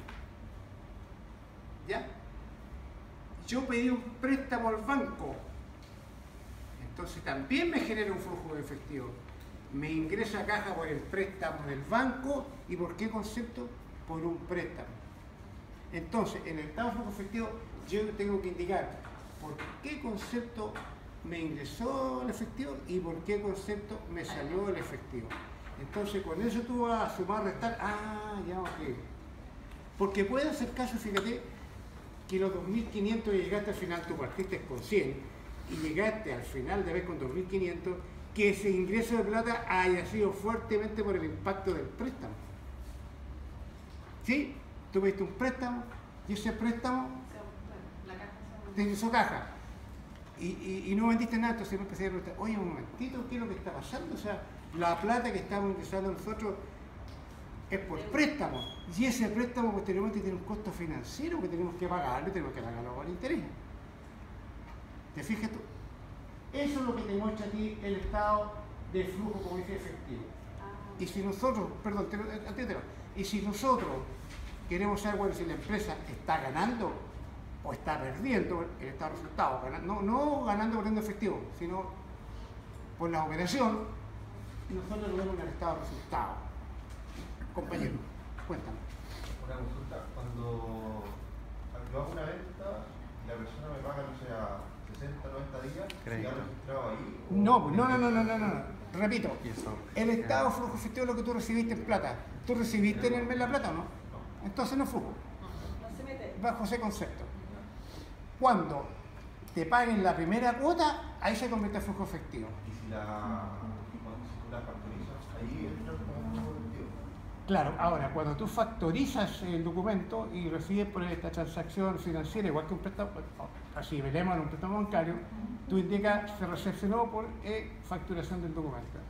S1: ¿Ya? Yo pedí un préstamo al banco, entonces también me genera un flujo de efectivo. Me ingresa a caja por el préstamo del banco. ¿Y por qué concepto? Por un préstamo. Entonces, en el estado de flujo efectivo, yo tengo que indicar por qué concepto me ingresó el efectivo y por qué concepto me salió el efectivo. Entonces, con eso tú vas a sumar, restar. Ah, ya, ok. Porque puede ser caso, fíjate, que los dos mil quinientos llegaste al final, tú partiste con cien y llegaste al final de vez con dos mil quinientos, que ese ingreso de plata haya sido fuertemente por el impacto del préstamo. ¿Sí? Tú pediste un préstamo y ese préstamo
S3: La caja se
S1: te ingresó caja y, y, y no vendiste nada, entonces me empecé a preguntar, oye, un momentito, ¿qué es lo que está pasando? O sea, la plata que estamos ingresando nosotros es por préstamo, y ese préstamo posteriormente tiene un costo financiero que tenemos que pagar, y tenemos que pagarlo con interés. ¿Te fijas tú? Eso es lo que te muestra a ti el estado de flujo, como dice, efectivo. Y si nosotros, perdón, te, te, te, y si nosotros queremos saber, bueno, si la empresa está ganando o está perdiendo el estado de resultados, no, no ganando o perdiendo efectivo, sino por la operación, nosotros lo vemos en el estado de resultados. Compañero, cuéntame.
S7: Una consulta, cuando yo hago una venta y la persona me paga, no sé, a sesenta, noventa días, ¿ya registrado ahí?
S1: No, pues, no, no, no, no, no, no, repito, el estado de flujo efectivo es lo que tú recibiste en plata. ¿Tú recibiste en el mes la plata o no? Entonces no es flujo.
S3: No se mete.
S1: Bajo ese concepto. Cuando te paguen la primera cuota, ahí se convierte en flujo efectivo.
S7: Y si la, cuando si tú la factorizas, ahí entra como flujo efectivo.
S1: Claro, ahora, cuando tú factorizas el documento y recibes por esta transacción financiera, igual que un préstamo, así veremos en un préstamo bancario, tú indicas se recepcionó por eh, facturación del documento.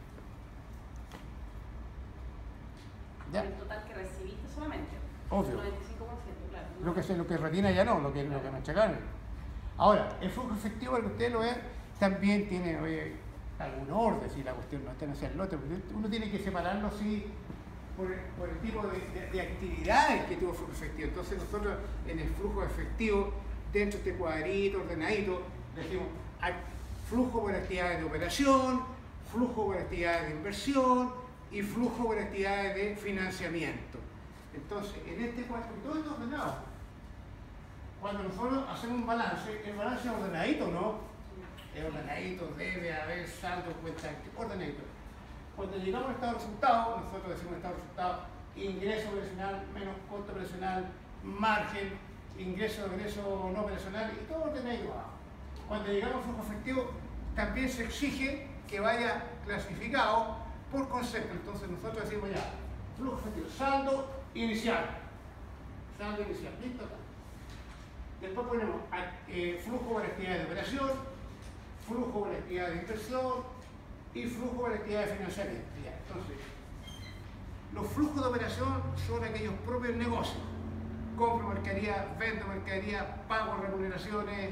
S1: ¿Ya?
S3: El total que recibiste solamente.
S1: Obvio.
S3: El noventa y cinco por ciento, claro.
S1: Lo que, se, lo que retiene ya no, lo que, lo que me checaron. Ahora, el flujo efectivo, al que ustedes lo ven, también tiene oye, algún orden, si la cuestión no está en hacer el lote, porque uno tiene que separarlo así por, por el tipo de, de, de actividades que tuvo flujo efectivo. Entonces nosotros en el flujo efectivo, dentro de este cuadrito ordenadito, decimos flujo por actividades de operación, flujo por actividades de inversión y flujo por actividades de financiamiento. Entonces, en este cuadro, todo esto ordenado. Cuando nosotros hacemos un balance, el balance es ordenadito, ¿no? Es ordenadito, debe haber saldo, cuenta, ordenadito. Cuando llegamos al estado de resultados, nosotros decimos estado de resultados, ingreso operacional menos costo operacional, margen, ingreso, ingreso no operacional y todo ordenadito abajo. Cuando llegamos al flujo efectivo, también se exige que vaya clasificado por concepto. Entonces nosotros decimos ya, flujo efectivo, saldo inicial. Saldo inicial, listo. Después ponemos eh, flujo por actividad de operación, flujo por actividad de inversión y flujo por actividad de financiamiento. Ya, entonces, los flujos de operación son aquellos propios negocios. Compro mercadería, vendo mercadería, pago remuneraciones,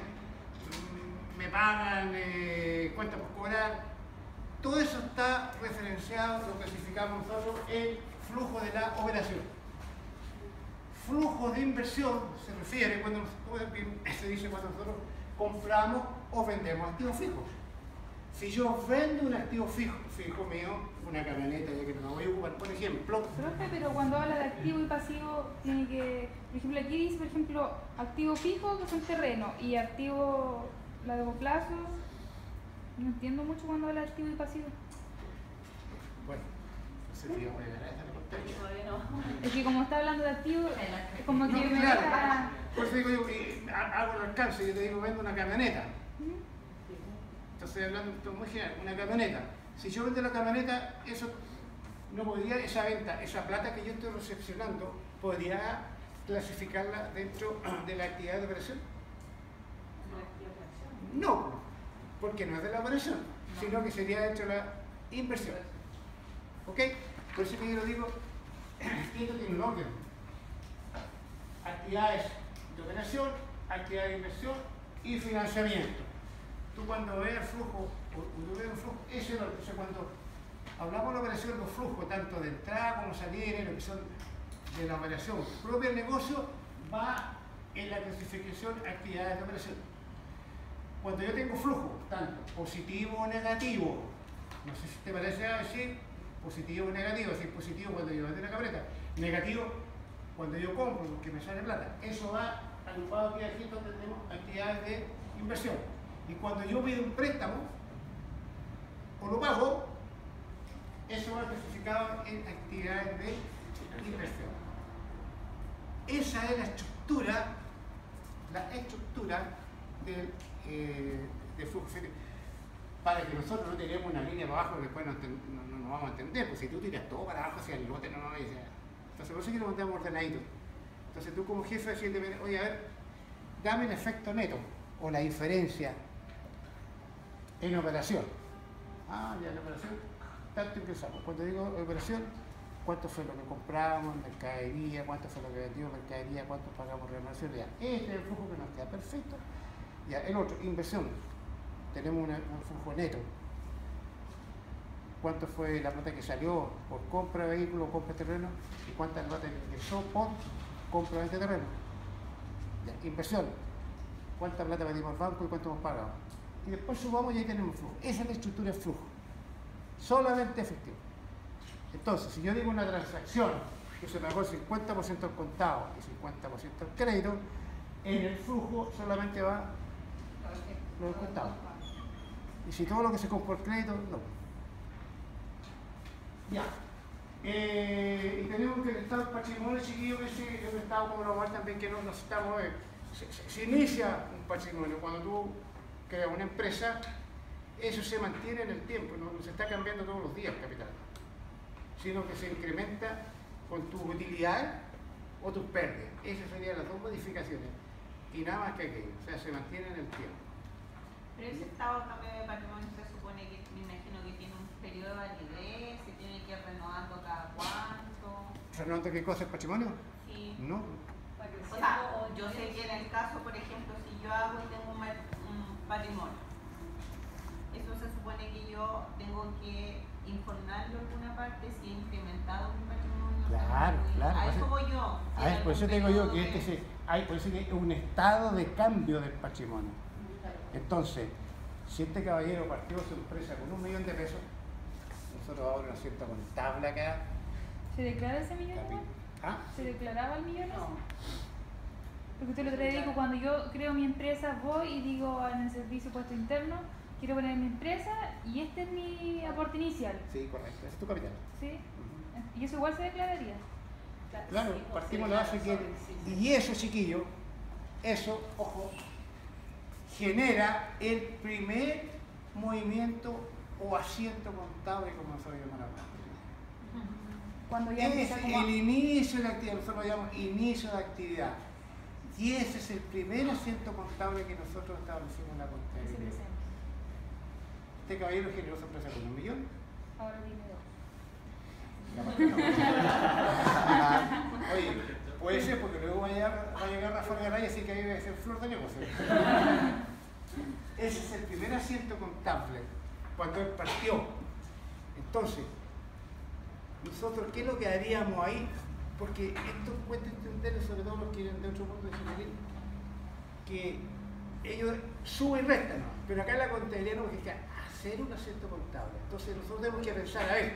S1: me pagan eh, cuentas por cobrar. Todo eso está referenciado, lo clasificamos nosotros, en flujo de la operación. Flujo de inversión se refiere cuando se dice cuando nosotros compramos o vendemos activos fijos. Si yo vendo un activo fijo, fijo mío, una camioneta, ya que no voy a ocupar, por ejemplo.
S4: Profe, pero cuando habla de activo y pasivo, tiene que, por ejemplo, aquí dice, por ejemplo, activo fijo, que son terrenos, y activo a largo plazo. No entiendo mucho cuando habla de activo y pasivo.
S1: Bueno, no sé si vamos a llegar a esta respuesta.
S3: Todavía no.
S4: Es que como está hablando de activo, es como que
S1: No,
S4: me
S1: claro.
S4: deja...
S1: Por eso digo yo, eh, hago el alcance, yo te digo, vendo una camioneta. Entonces, hablando esto muy general, una camioneta. Si yo vendo la camioneta, eso no podría, esa venta, esa plata que yo estoy recepcionando, podría clasificarla dentro de la actividad de operación. No, porque no es de la operación, sino que sería dentro de la inversión. ¿Ok? Por eso que yo lo digo, esto tiene un orden. Actividades de operación, actividades de inversión y financiamiento. Tú cuando veas el flujo, cuando veas el flujo, ese es el orden. O sea, cuando hablamos de la operación, los flujos, tanto de entrada como salida, lo que son de la operación propia del negocio, va en la clasificación actividades de operación. Cuando yo tengo flujo, tanto positivo o negativo, no sé si te parece decir positivo o negativo, es decir, positivo cuando yo vendo la camioneta, negativo cuando yo compro porque me sale plata. Eso va agrupado aquí, aquí donde tenemos actividades de inversión. Y cuando yo pido un préstamo o lo pago, eso va clasificado en actividades de inversión. Esa es la estructura, la estructura del eh, de flujo efectivo. Para que nosotros no tengamos una línea para abajo que después no, no, no nos vamos a entender, pues si tú tiras todo para abajo hacia el lote, no, no, no, entonces por eso que lo montamos ordenadito. Entonces tú como jefe decirle, oye, a ver, dame el efecto neto o la diferencia en operación. Ah, ya la operación, tanto ingresamos. Cuando digo operación, cuánto fue lo que compramos, mercadería, cuánto fue lo que vendimos, mercadería, cuánto pagamos remuneración, ya. Este es el flujo que nos queda perfecto. Ya, el otro, inversión. tenemos una, un flujo neto. ¿Cuánto fue la plata que salió por compra de vehículos, compra de terreno? ¿Y cuánta plata ingresó por compra de terreno? Ya, inversión. ¿Cuánta plata pedimos al banco y cuánto hemos pagado? Y después subamos y ahí tenemos flujo. Esa es la estructura de flujo. Solamente efectivo. Entonces, si yo digo una transacción que se pagó el cincuenta por ciento al contado y cincuenta por ciento al crédito, en el flujo solamente va lo del contado. Y si todo lo que se compró al crédito, no. Ya. Eh, y tenemos que el estado del patrimonio, chiquillo, que sí, yo he estado como normal también, que no nos estamos. Eh, se, se, se inicia un patrimonio. Cuando tú creas una empresa, eso se mantiene en el tiempo, no, no se está cambiando todos los días el capital, sino que se incrementa con tus utilidades o tus pérdidas. Esas serían las dos modificaciones. Y nada más que aquello, o sea, se mantiene en el tiempo.
S6: Pero ese estado de cambio de patrimonio se supone que, me imagino que tiene un periodo de validez, se tiene que ir renovando cada cuánto.
S1: ¿Renovando qué cosa, el patrimonio?
S6: Sí.
S1: No.
S6: O sea, yo sé que en el caso, por ejemplo, si yo hago y tengo un, un patrimonio, eso se supone que yo tengo que informarlo en alguna parte si he incrementado mi patrimonio.
S1: Claro, claro.
S6: A eso voy yo.
S1: A ver, por eso tengo yo que este se, hay, por eso que es un estado de cambio del patrimonio. Entonces, si este caballero partió su empresa con un millón de pesos, nosotros ahora una cierta contable acá.
S4: ¿Se declara ese millón?
S1: Capi- ¿Ah?
S4: ¿Se declaraba el millón?
S3: No.
S4: Porque usted lo otro día dijo, cuando yo creo mi empresa, voy y digo en el servicio puesto interno, quiero poner mi empresa y este es mi aporte inicial.
S1: Sí, correcto, ese es tu capital.
S4: ¿Sí?
S1: Ujú.
S4: Y eso igual se declararía.
S1: Claro,
S3: Sí,
S1: partimos
S3: sí,
S1: la base
S3: claro,
S1: que.
S3: sí, sí.
S1: Y eso, chiquillo, eso, ojo, genera el primer movimiento o asiento contable, como nosotros llamamos ahora.
S4: Cuando ya
S1: Es
S4: empieza como...
S1: el inicio de la actividad, nosotros lo llamamos inicio de actividad. Y ese es el primer asiento contable que nosotros establecimos en la
S4: Ese
S1: contabilidad.
S4: presente.
S1: Este caballero generó su empresa con un millón.
S4: Ahora dime dos.
S1: Oye, puede ser porque luego va a llegar, va a llegar Rafael Garay y así que ahí debe ser flor de negocio. Ese es el primer asiento contable cuando él partió. Entonces, nosotros, ¿qué es lo que haríamos ahí? Porque esto cuesta entender, sobre todo los que vienen de otro mundo de ingeniería, que ellos suben y restan, ¿no? Pero acá en la contabilidad no hay que hacer un asiento contable. Entonces nosotros tenemos que pensar, a ver,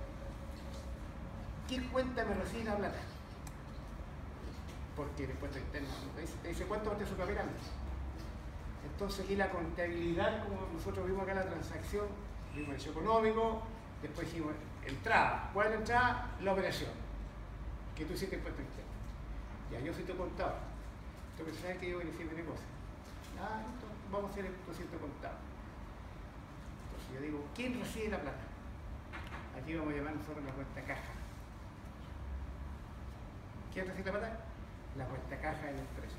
S1: ¿qué cuenta me recibe la plata? Porque el impuesto interno te dice, te dice cuánto vale su capital. Entonces aquí la contabilidad, como nosotros vimos acá la transacción, vimos el hecho económico, después dijimos entrada. ¿Cuál es la entrada? La operación. Que tú hiciste impuesto interno. Ya, yo soy tu contador. Tú sabes que yo beneficio mi negocio. Ah, entonces vamos a hacer el procedimiento contable. Entonces yo digo, ¿quién recibe la plata? Aquí vamos a llamar nosotros la cuenta caja. ¿Quién recibe la plata? La cuenta caja de la empresa.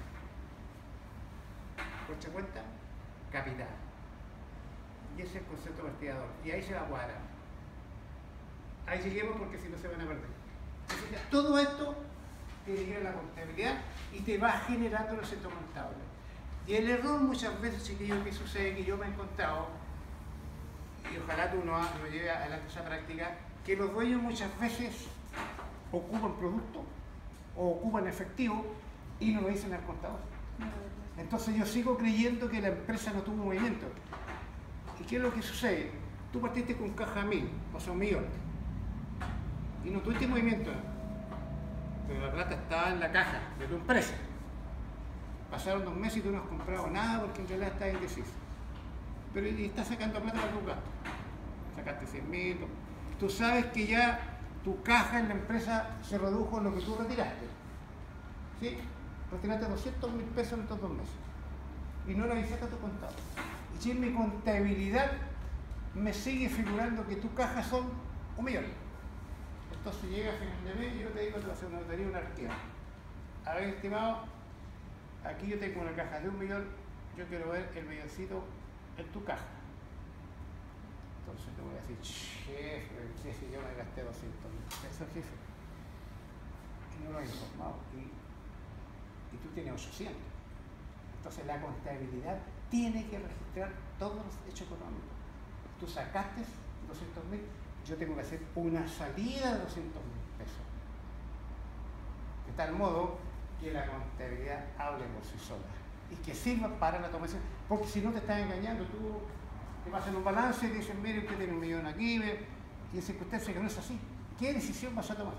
S1: Cuenta cuenta, capital. Y ese es el concepto partidador. Y ahí se va a cuadrar. Ahí lleguemos porque si no se van a perder. Entonces, todo esto te llega a la contabilidad y te va generando un asiento contable. Y el error muchas veces, chiquillos, que sucede, que yo me he encontrado, y ojalá tú no, no lleves adelante esa práctica, que los dueños muchas veces ocupan producto o ocupan efectivo y no lo dicen al contador. Entonces yo sigo creyendo que la empresa no tuvo movimiento. ¿Y qué es lo que sucede? Tú partiste con caja mil, o sea un millón, y no tuviste movimiento, pero la plata estaba en la caja de tu empresa. Pasaron dos meses y tú no has comprado nada porque en realidad estás indeciso. Pero y estás sacando plata para tu gasto. Sacaste cien mil. Tú sabes que ya tu caja en la empresa se redujo en lo que tú retiraste. ¿Sí? Retiraste doscientos mil pesos en estos dos meses. Y no lo avisaste a tu contador. Y si en mi contabilidad me sigue figurando que tu caja son un millón. Entonces llega a final de mes y yo te digo, te voy a hacer una lotería, una arquea. A ver, estimado, aquí yo tengo una caja de un millón, yo quiero ver el milloncito en tu caja. Entonces te voy a decir, chef, jefe, yo me gasté doscientos mil pesos, jefe. Y no lo he informado. Y, y tú tienes ochocientos. Entonces la contabilidad tiene que registrar todos los hechos económicos. Tú sacaste doscientos mil, yo tengo que hacer una salida de doscientos mil pesos. De tal modo que la contabilidad hable por sí sola y que sirva para la toma de decisiones. Porque si no te estás engañando, tú te vas en un balance y dicen, mire, usted tiene un millón aquí, ve, y en circunstancias que no es así. ¿Qué decisión vas a tomar?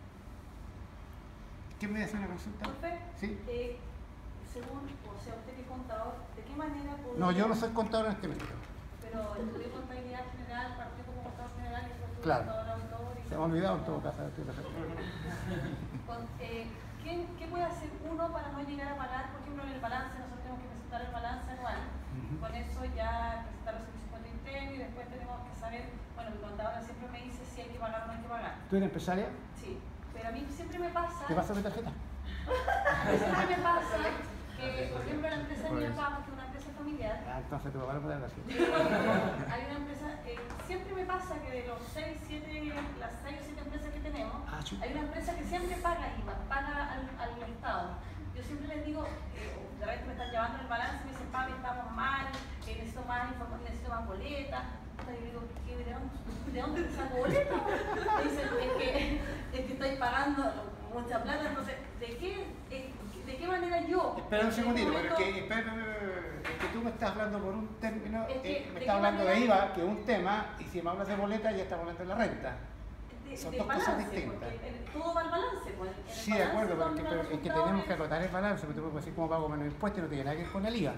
S1: ¿Quién me hace una consulta?
S3: Profe,
S1: ¿Sí?
S3: eh, según, o sea, usted que es contador, ¿de qué manera podría...
S1: No, yo no soy contador en este momento.
S3: Pero estudió contabilidad general, partió como contador general y después fue
S1: Claro.
S3: contador autor. Y
S1: Se me ha olvidado en todo caso.
S3: Con, eh, ¿qué, ¿Qué puede hacer uno para no llegar a pagar? Por ejemplo, en el balance, nosotros tenemos que presentar el balance anual.
S1: Ujú.
S3: Con eso ya presentar los servicios de interno y después tenemos que saber, bueno, mi contadora siempre me dice si hay que pagar o no hay que pagar.
S1: ¿Tú eres empresaria?
S3: Sí, pero a mí siempre me pasa,
S1: ¿Te pasa mi tarjeta?
S3: siempre me pasa que, por ejemplo, la empresa de mi papá, que es una empresa familiar,
S1: Ah, entonces te voy a dar la tarjeta.
S3: hay una empresa, eh, siempre me pasa que de los seis, siete, las seis o siete empresas que tenemos,
S1: Ah, chuta.
S3: hay una empresa que siempre paga I V A, paga al, al Estado. Yo siempre les digo, eh, de repente me están llevando el balance y me dicen, papi, estamos mal, eh, necesito más información, necesito más boletas. Y yo digo, ¿qué, de, dónde, ¿de dónde te saco boletas? Me dicen, es que, es que estoy pagando mucha plata, entonces, ¿de qué, eh, ¿de qué manera yo?
S1: Espera un
S3: en este
S1: segundito, pero es
S3: momento-
S1: que, espera, espera, espera, es que tú me estás hablando por un término,
S3: Es que,
S1: eh,
S3: ¿de
S1: me
S3: qué
S1: estás hablando de
S3: manera?
S1: I V A, que es un tema, y si me hablas de boleta ya estamos hablando de la renta.
S3: De,
S1: Son
S3: de
S1: dos cosas
S3: balance,
S1: distintas.
S3: porque en- todo va al balance. Pues, en el
S1: Sí, de
S3: balance
S1: acuerdo, pero,
S3: donde
S1: que,
S3: los
S1: pero es que
S3: resultados
S1: tenemos que
S3: es-
S1: acotar el balance, porque tú puedes decir cómo pago menos impuestos y no tiene nada que ver con el I V A.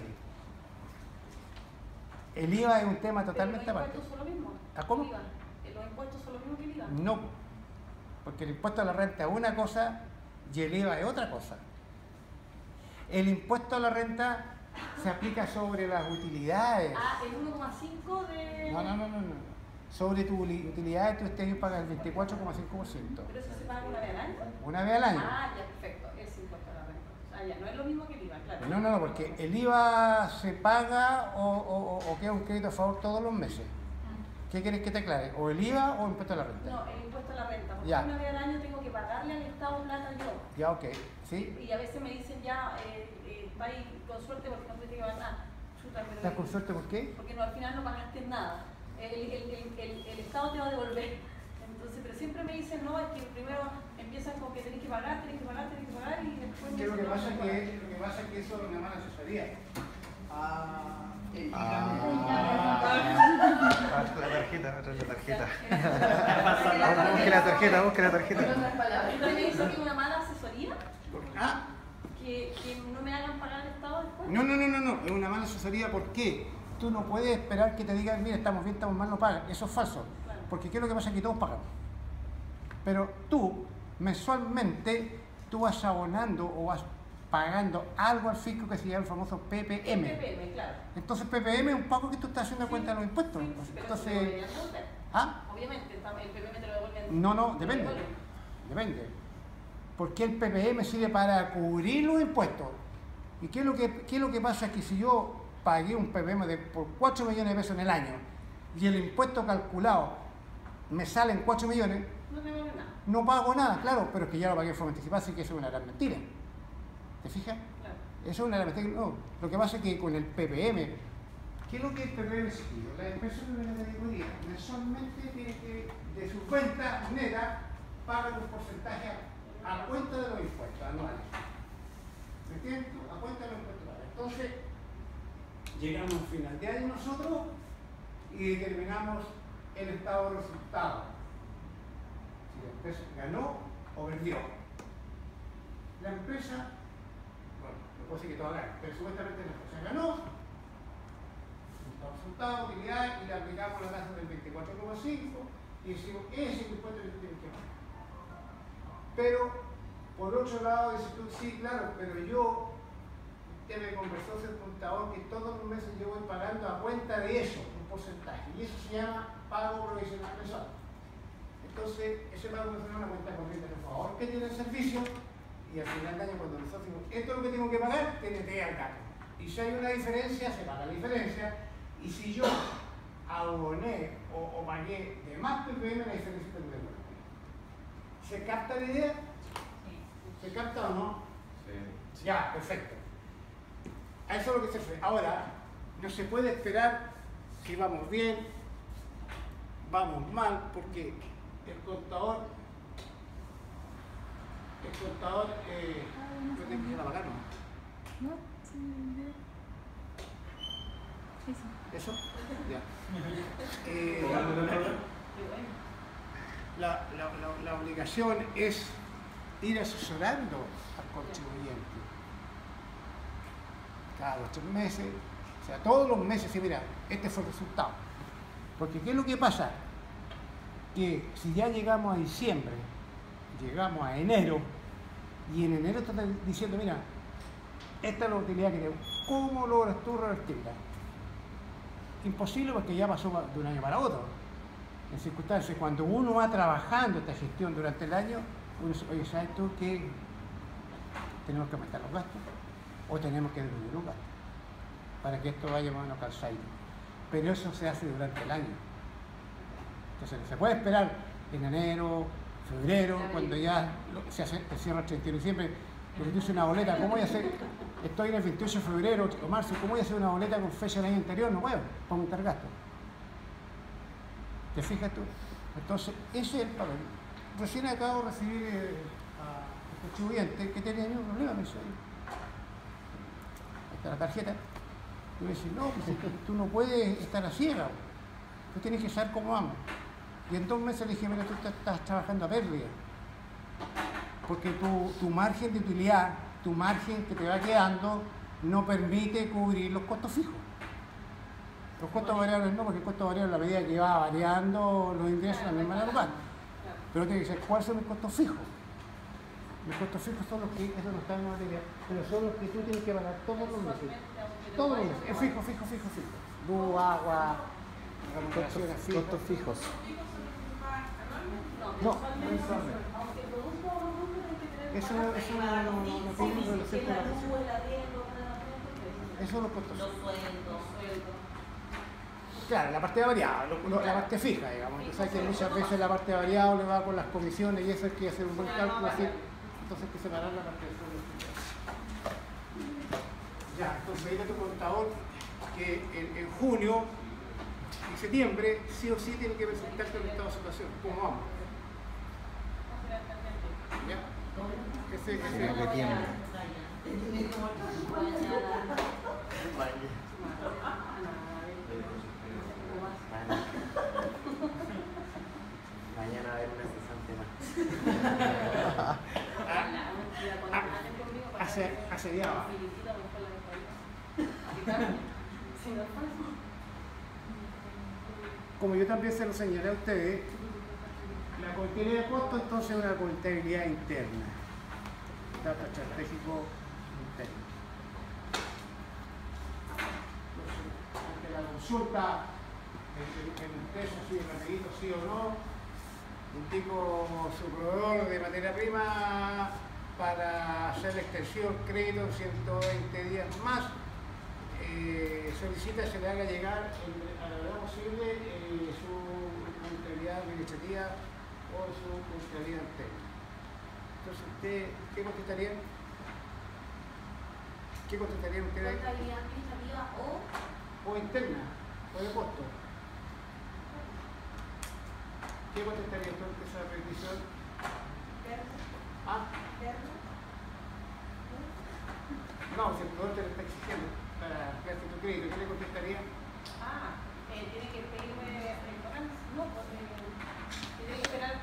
S1: El I V A es un tema totalmente
S3: pero los
S1: aparte.
S3: impuestos son lo mismo.
S1: ¿Ah, cómo?
S3: El I V A. Eh, Los impuestos son lo mismo que el I V A.
S1: No, porque el impuesto a la renta es una cosa y el I V A es otra cosa. El impuesto a la renta se aplica sobre las utilidades.
S3: Ah, el uno coma cinco de...
S1: No, no, no, no, no. Sobre tu utilidad, tú este año pagas el veinticuatro coma cinco por ciento.
S3: ¿Pero eso se paga una vez al año?
S1: Una vez al año.
S3: Ah, ya, perfecto. Es impuesto a la renta. Ah, ya, no es lo mismo que el I V A, claro.
S1: No, no, no, porque el I V A se paga o, o, o queda un crédito a favor todos los meses. ¿Qué quieres que te aclare? ¿O el I V A o el impuesto a la renta?
S3: No, el impuesto a la renta. Porque
S1: Ya.
S3: una vez al año tengo que pagarle al Estado plata yo.
S1: Ya, ok. ¿Sí?
S3: Y a veces me dicen ya, eh, eh, está ahí con suerte porque no tuviste que pagar nada. Chuta, pero-
S1: ¿Estás con suerte por qué?
S3: Porque no, al final no pagaste nada. El, el, el, el, el Estado te va a devolver. Entonces, pero siempre me dicen, no, es que primero empiezan con que tenés que pagar, tenés que pagar, tenés que pagar y después me
S1: Que lo que
S3: dicen, no,
S1: pasa es
S3: no pagas.
S1: que, lo que pasa es que eso es una mala asesoría.
S8: Ah, el
S2: Ah, la tarjeta, otra la tarjeta. Busque la tarjeta, busque la tarjeta.
S3: ¿Usted me dice que es una mala asesoría?
S1: Ah,
S3: ¿Que, que no me hagan pagar el Estado después?
S1: no, no, no, no, no, es una mala asesoría. ¿Por qué? Tú no puedes esperar que te digan, mira, estamos bien, estamos mal, no pagan. Eso es falso.
S3: Claro.
S1: Porque ¿qué es lo que pasa? Que todos pagamos. Pero tú, mensualmente, tú vas abonando o vas pagando algo al fisco que se llama el famoso P P
S3: El
S1: M.
S3: P P M, claro.
S1: Entonces P P M es un pago que tú estás haciendo a cuenta de los impuestos.
S3: Sí, pero eso me lo
S1: Entonces,
S3: deberían devolver.
S1: ¿ah?
S3: Obviamente, está- el P P M te lo devuelven.
S1: No, no,
S3: te lo
S1: depende.
S3: devuelven.
S1: Depende. Porque el P P M sirve para cubrir los impuestos. ¿Y qué es lo que, qué es lo que pasa? Que si yo pagué un P P M de, por cuatro millones de pesos en el año y el impuesto calculado me sale en cuatro millones,
S3: No te devuelven nada.
S1: no pago nada, claro, pero es que ya lo pagué en forma anticipada, así que eso es una gran mentira. ¿Te fijas?
S3: Claro.
S1: Eso es una gran mentira. No, lo que pasa es que con el P P M, ¿qué es lo que el P P M sirve? Las personas de la categoría mensualmente tienen que, de su cuenta neta, pagan un porcentaje a, a cuenta de los impuestos anuales. ¿Me entiendes? A cuenta de los impuestos anuales. Entonces, llegamos al final de año nosotros y determinamos el estado de resultados. Si la empresa ganó o perdió. La empresa, bueno, no puedo decir que todas ganan, pero supuestamente la empresa ganó, resultado, utilidad, y le aplicamos la tasa del veinticuatro coma cinco y decimos, ese es el impuesto que tienen que pagar. Pero, por otro lado, dices tú, sí, claro, pero yo, usted me conversó ser contador que todos los meses yo voy pagando a cuenta de eso, un porcentaje, y eso se llama pago provisional mensual. Entonces, ese pago provisional es una cuenta corriente de favor que tiene el servicio, y al final de año, cuando nosotros decimos, esto es lo que tengo que pagar, T N T al gato. Y si hay una diferencia, se paga la diferencia, y si yo aboné o, o pagué de más P P M, la diferencia tengo que pagar. ¿Se capta la idea? ¿Se capta o no?
S7: Sí.
S1: Ya, perfecto. A eso es lo que se refiere. Ahora, no se puede esperar si vamos bien, vamos mal, porque el contador, el contador, eh, yo tengo que ir a pagar, ¿no?
S4: No, sí, eso.
S1: ¿Eso? Ya. Eh, la, la, la, la obligación es ir asesorando al contribuyente cada dos tres meses, o sea, todos los meses, y mira, este fue el resultado. Porque ¿qué es lo que pasa? Que si ya llegamos a diciembre, llegamos a enero, y en enero están diciendo, mira, esta es la utilidad que tenemos, ¿cómo logras tú revertirla? Imposible, porque ya pasó de un año para otro. En circunstancias, cuando uno va trabajando esta gestión durante el año, uno dice, oye, ¿sabes tú que tenemos que aumentar los gastos? O tenemos que disminuir los gastos para que esto vaya más o menos calzadito. Pero eso se hace durante el año. Entonces se puede esperar en enero, febrero, cuando ya se, hace, se cierra el treinta y uno de diciembre, porque tú haces una boleta, ¿cómo voy a hacer? Estoy en el veintiocho de febrero o marzo, ¿cómo voy a hacer una boleta con fecha del año anterior? No puedo, para aumentar gastos. ¿Te fijas tú? Entonces, ese es el papel. Recién acabo de recibir eh, a un contribuyente que tenía un problema, me dice, ahí está la tarjeta. Y me dice, no, pues es que tú no puedes estar a ciega, tú tienes que saber cómo vamos. Y en dos meses le dije, mira, tú estás trabajando a pérdida, porque tu, tu margen de utilidad, tu margen que te va quedando, no permite cubrir los costos fijos. Los costos variables no, porque el costo variable a la medida que va variando los ingresos también van a tocar. Pero tiene que ser, ¿cuáles son mis costos fijos? Los costos fijos son los que, eso no está en la materia, pero son los que tú tienes que pagar todos los meses. Todos los meses, es fijo, fijo, fijo, fijo. Luz, agua, remuneraciones fijas.
S2: Costos fijos.
S1: No, mensualmente. Eso, eso no, no, no, no tiene que ser con la cosa. Eso son los costos fijos. Claro, la parte variable, la parte fija, digamos. Entonces hay que muchas veces la parte variable va con las comisiones y eso hay que hacer un buen cálculo así. Entonces hay que separar la parte de eso. Ya, entonces dile a tu contador que en, en junio y septiembre sí o sí tiene que presentarte el estado de situación. ¿Cómo vamos? ¿Ya? Ese, ese.
S2: Lo que tiene.
S5: Mañana va a haber una cesante más.
S1: Hace, hace ya va. Como yo también se lo señalé a ustedes, la contabilidad de costos entonces es una contabilidad interna, dato estratégico interno. Entonces, ante la consulta, el, el peso sí, rapidito, sí o no, indico su proveedor de materia prima para hacer la extensión crédito en ciento veinte días más. Eh, solicita que se le haga llegar en, a la verdad posible eh, su contabilidad administrativa o su contabilidad interna. Entonces, ¿usted qué contestaría? ¿Qué contestaría usted?
S3: Contabilidad administrativa o...
S1: O interna, o de costo. ¿Qué contestaría usted ante esa petición? ¿Ah? No, si el proveedor te lo está exigiendo para darte tu crédito, ¿qué le contestaría?
S6: Ah, eh, tiene que pedirme restaurantes. No, pues eh, tiene que esperar.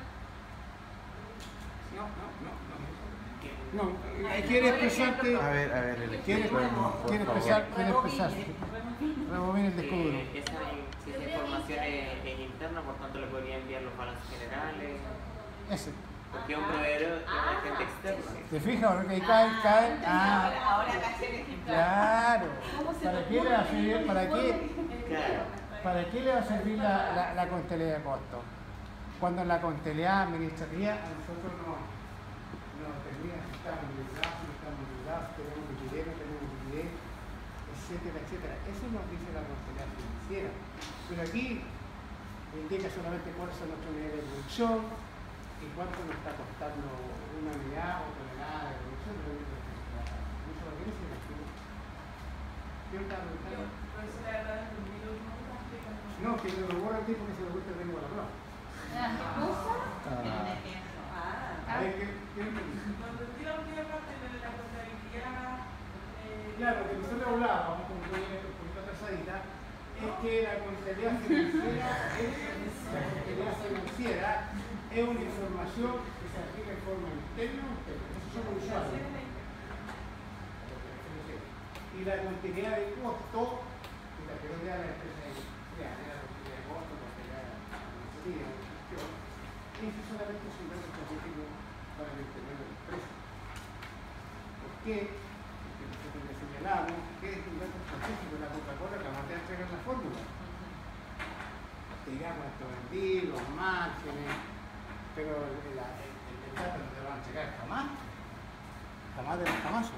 S1: No, no, no, no. No, eh, quiere expresarte.
S2: A ver, a ver, el
S1: Quiere,
S2: equipo, por
S1: quiere
S2: favor.
S1: expresar, quiere expresarse. Rebobina el disco duro.
S5: Eh, esa, si esa información es, es interna, por tanto le podría enviar los balances generales.
S1: Ese.
S5: Porque es un proveedor es un agente externo.
S1: ¿Te fijas? Porque ahí cae, cae. Ah,
S6: Ahora, ahora caché el ejemplo.
S1: claro. ¿Para qué le va a servir? ¿Para qué?
S5: Claro.
S1: ¿Para qué le va a servir la, la, la contabilidad de costos? Cuando la contabilidad administrativa a nosotros nos no determina si estamos liquidados, si no estamos liquidados, si tenemos liquidez, no tenemos liquidez, etcétera, etcétera. Eso nos dice la contabilidad financiera. Pero aquí indica solamente cuáles son nuestros niveles de producción y cuánto nos está costando una unidad o tonelada de producción. Eso no tiene sentido. Yo estaba preguntando.
S9: Por eso la verdad es que lo último que explican.
S1: No, que me lo borra el tipo que se le gusta el ritmo de la prueba.
S4: ¿Qué cosa?
S3: Ah,
S1: A ver, ¿qué, qué entendí?
S9: Cuando estoy la última parte de la contabilidad, eh,
S1: Claro, que nosotros hablábamos, como que viene un poquito atrasadita, es que la contabilidad financiera es, la contabilidad financiera es una información que se aplica en forma interna o externa. Eso somos usuarios. Y la contabilidad de costo, que la que no da la empresa industrial, la contabilidad de costo, la contabilidad de la gestión, eso solamente es un dato específico para el interior de la empresa. ¿Por qué? Porque nosotros le señalamos que es un dato específico de la Coca-Cola que además de entregar la fórmula. Te dirá cuánto vendí, los márgenes, pero el, el, el, el dato no te lo van a entregar jamás. Jamás de los jamás.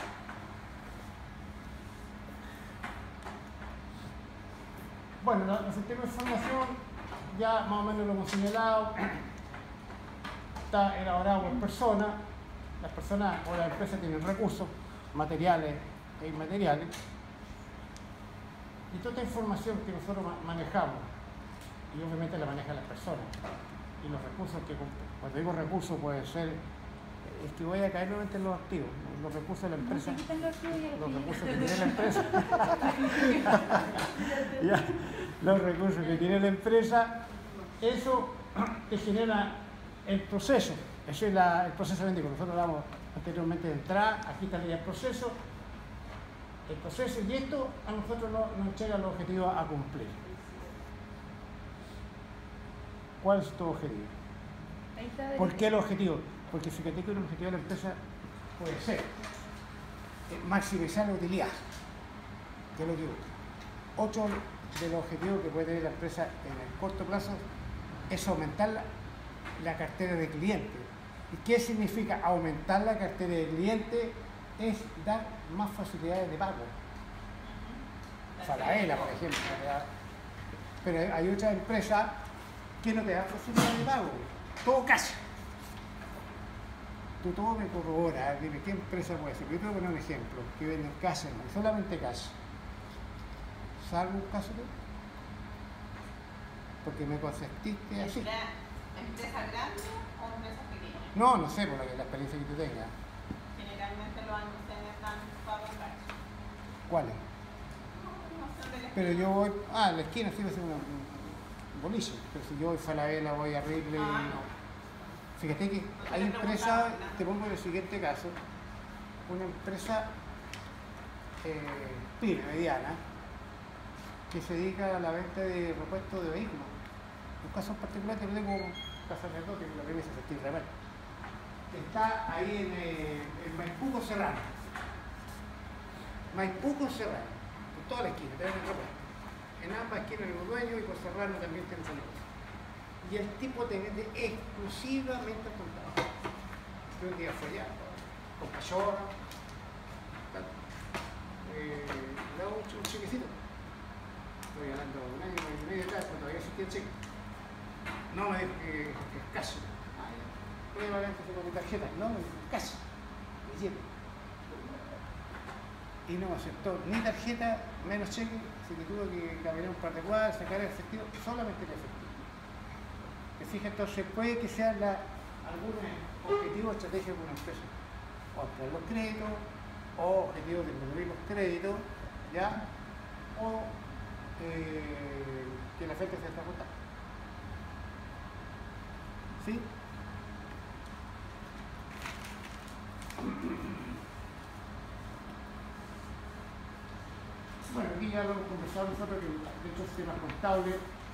S1: Bueno, los sistemas de información ya más o menos lo hemos señalado. Está elaborado por personas. Las personas o las empresas tienen recursos materiales e inmateriales. Y toda esta información que nosotros manejamos, y obviamente la manejan las personas, y los recursos que, cuando digo recursos puede ser, es que voy a caer nuevamente en los activos, los recursos de la empresa, los recursos que tiene la empresa, ya, los recursos que tiene la empresa, eso te genera el proceso, ese es la, el proceso vendido. Nosotros hablamos anteriormente de entrar, aquí está el proceso, el proceso, y esto a nosotros nos, nos llega los objetivos a cumplir. ¿Cuál es tu objetivo? ¿Por qué el objetivo? Porque fíjate que un objetivo de la empresa puede ser maximizar la utilidad, que es lo que busca. Otro de los objetivos que puede tener la empresa en el corto plazo es aumentar la, la cartera de clientes. ¿Y qué significa aumentar la cartera de clientes? Es dar más facilidades de pago. Falabella, por ejemplo. ¿verdad? Pero hay otras empresas que no te dan facilidades de pago. Todo cash. Tú todo me corroboras, dime qué empresa puede ser. Yo te voy a poner un ejemplo, que venden cash, no, solamente cash. ¿Salvo un caso tú? Porque me consentiste así.
S6: ¿Empresa grande o empresa pequeña?
S1: No, no sé, por la, la experiencia que tú tengas.
S6: Generalmente los almacenes dan pago cash.
S1: ¿Cuáles?
S6: No, no son de la
S1: Pero
S6: esquina.
S1: yo voy, ah, en la esquina sí va a ser un, un boliche, pero si yo voy a Falabella, voy a Ripley.
S6: Ah, no.
S1: Fíjate que hay empresas, te pongo en el siguiente caso, una empresa eh, pyme, mediana, que se dedica a la venta de repuestos de vehículos. Un caso en particular que lo tengo como casa sacerdote, que la premisa es el Rebel. Está ahí en, eh, en Maipú con Serrano. Maipú con Serrano, en toda la esquina, te venden repuestos. En ambas esquinas el dueño y con Serrano también tienen esa negocio. Y el tipo te vende exclusivamente al contado. Yo un día fui allá, con Pachora, eh, le daba un, un chequecito. Estoy hablando de un año, un año y medio atrás, cuando todavía existía el cheque. No, me dijo que es escaso. Ah, ya. Voy a pagar con mi tarjeta. No, me dijo escaso. Y siempre. Y no me aceptó ni tarjeta, menos cheque, así que tuve que caminar un par de cuadras, sacar el efectivo, solamente el efectivo. ¿Te fijas? Entonces puede que sean la, algún objetivo o estrategia de una empresa. O ampliar los créditos, o objetivos de disminuir los créditos, ¿ya? O eh, que la oferta se está ajustando. ¿Sí? Bueno, aquí ya lo hemos conversado nosotros, que de hecho sistemas contables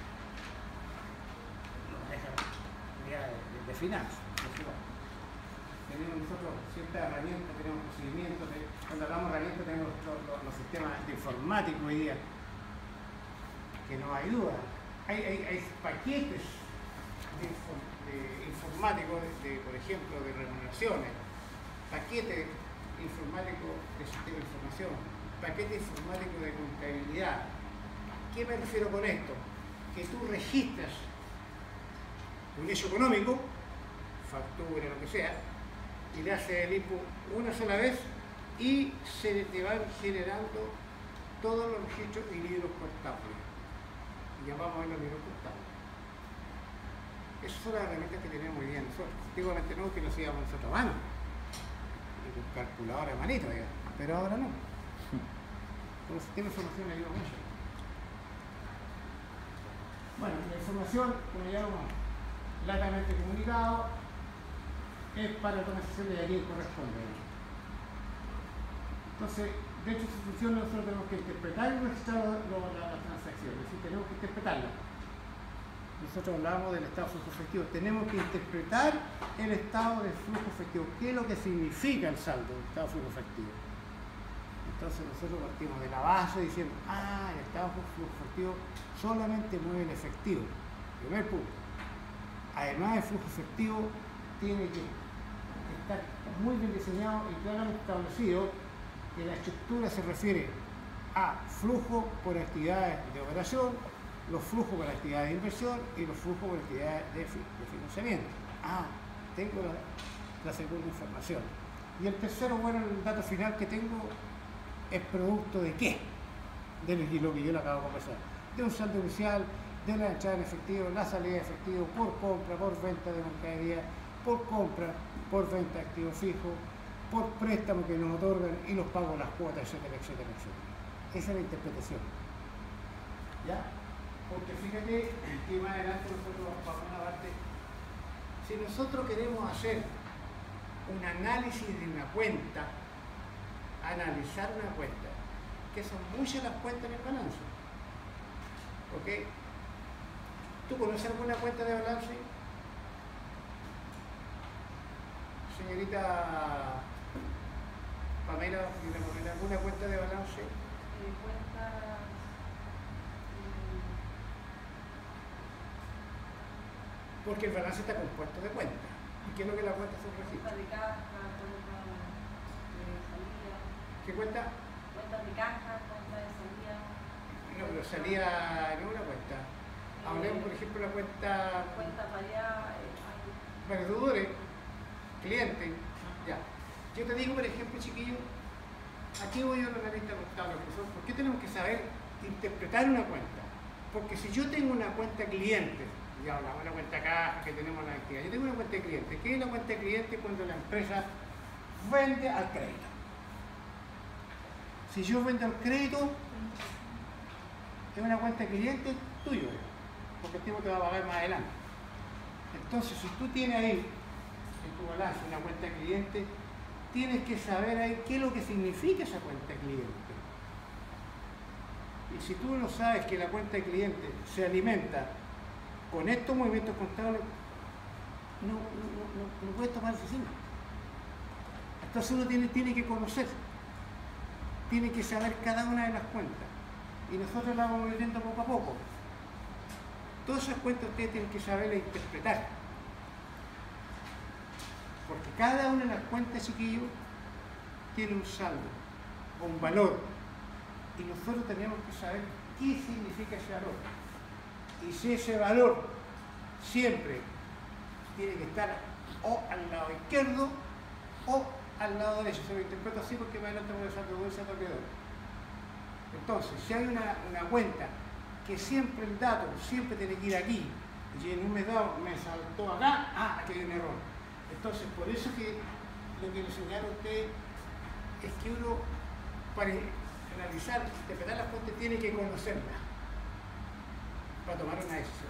S1: nos dejan idea de, de, de finanzas. Tenemos nosotros ciertas herramientas, tenemos procedimientos, de, cuando hablamos de herramientas tenemos los, los, los sistemas de informática hoy día, que no hay duda. Hay, hay, hay paquetes de, de informáticos, de, de, por ejemplo, de remuneraciones, paquetes informáticos de sistema de información, paquete informático de contabilidad. ¿Qué me refiero con esto? Que tú registras un hecho económico, factura, lo que sea, y le haces el input una sola vez y se te van generando todos los registros y libros contables. Y llamamos a los libros contables. Esas son las herramientas que tenemos hoy día nosotros. Antiguamente no, que nos íbamos nosotros a mano. Y con calculadora de manito, digamos. Pero ahora no. Con el sistema de información ayuda mucho. Bueno, la información, como ya lo hemos latamente comunicado, es para la organización de a quién corresponde. Entonces, de hecho, su función nosotros tenemos que interpretar y registrar las transacciones, es decir, tenemos que interpretarlas. Nosotros hablábamos del estado de flujo efectivo, tenemos que interpretar el estado de flujo efectivo, qué es lo que significa el saldo del estado de flujo efectivo. Entonces nosotros partimos de la base diciendo, ah, el estado de flujo efectivo solamente mueve el efectivo. Primer punto. Además, el flujo efectivo tiene que estar muy bien diseñado y claramente establecido, que la estructura se refiere a flujo por actividades de operación, los flujos por actividades de inversión y los flujos por actividades de, fi de financiamiento. Ah, tengo la, la segunda información. Y el tercero, bueno, el dato final que tengo es producto de qué, de lo que yo le acabo de conversar, de un saldo inicial, de la entrada en efectivo, la salida de efectivo, por compra, por venta de mercadería, por compra, por venta de activo fijo, por préstamo que nos otorgan y los pagos de las cuotas, etcétera, etcétera, etcétera. Esa es la interpretación. ¿Ya? Porque fíjate que más adelante nosotros vamos a una parte, si nosotros queremos hacer un análisis de una cuenta, analizar una cuenta, que son muchas las cuentas en el balance. ¿Ok? ¿Tú conoces alguna cuenta de balance? Señorita Pamela, ¿alguna cuenta de balance?
S3: Eh, cuentas...
S1: Porque el balance está compuesto de cuentas. ¿Y qué es lo que la cuenta son registros?
S3: Cuenta de caja, cuenta de salida.
S1: ¿Qué cuenta?
S3: Cuenta de caja, cuenta de salida.
S1: No, pero salida no una cuenta. Hablemos, por ejemplo, la cuenta...
S3: Cuenta variada.
S1: Vendedores, clientes. Ya. Yo te digo, por ejemplo, chiquillo, aquí voy a un analista contable, profesor. ¿Por qué tenemos que saber interpretar una cuenta? Porque si yo tengo una cuenta cliente, ya hablamos de la cuenta caja que tenemos en la actividad, yo tengo una cuenta de cliente. ¿Qué es la cuenta de cliente? Cuando la empresa vende al crédito. Si yo vendo al crédito, es una cuenta de cliente tuyo, porque el tipo te va a pagar más adelante. Entonces, si tú tienes ahí en tu balance una cuenta de cliente, tienes que saber ahí qué es lo que significa esa cuenta de cliente. Y si tú no sabes que la cuenta de cliente se alimenta con estos movimientos contables, no, no, no, no puedes tomar decisiones. Entonces uno tiene, tiene que conocer, tiene que saber cada una de las cuentas. Y nosotros la vamos viendo poco a poco. Todas esas cuentas ustedes tienen que saberlas interpretar. Porque cada una de las cuentas, chiquillos, tiene un saldo o un valor. Y nosotros tenemos que saber qué significa ese valor. Y si ese valor siempre tiene que estar o al lado izquierdo o al lado derecho. Se lo interpreto así porque más adelante voy a usar todo ese alrededor. Entonces, si hay una, una cuenta que siempre el dato siempre tiene que ir aquí, y en un mes dado me saltó acá, ah, aquí hay un error. Entonces, por eso que lo que le enseñaron a ustedes es que uno, para analizar, interpretar las fuentes, tiene que conocerlas para tomar una decisión.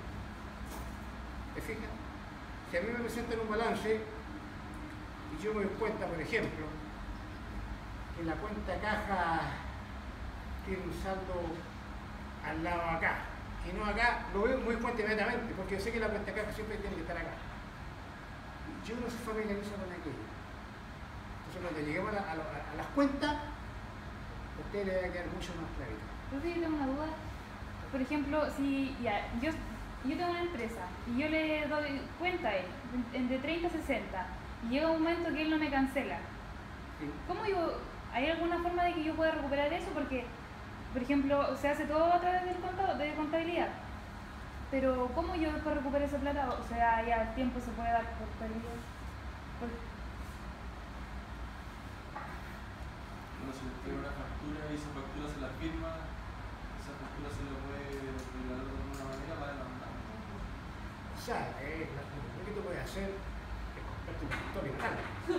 S1: ¿Te fijas? Si a mí me presentan un balance y yo me doy cuenta, por ejemplo, que la cuenta caja tiene un saldo al lado acá y no acá, lo veo muy fuerte inmediatamente porque yo sé que la cuenta caja siempre tiene que estar acá. Yo no se familiarizo con aquello. Entonces cuando lleguemos a, la, a, la, a las cuentas, a ustedes les va a quedar mucho más clarito.
S4: Entonces yo tengo una duda. Por ejemplo, si ya, yo, yo tengo una empresa y yo le doy cuenta a él de treinta a sesenta y llega un momento que él no me cancela.
S1: Sí.
S4: ¿Cómo yo, hay alguna forma de que yo pueda recuperar eso? Porque, por ejemplo, se hace todo a través del contado, de contabilidad. Pero ¿cómo yo puedo recuperar esa plata? O sea, ya el tiempo se puede dar por perdido. Por...
S10: cuando se le entrega una factura y esa factura se la firma, esa factura se la puede regalar de alguna manera para demandar.
S1: O sea, eh, lo que tú puedes hacer es comprarte una historia natal.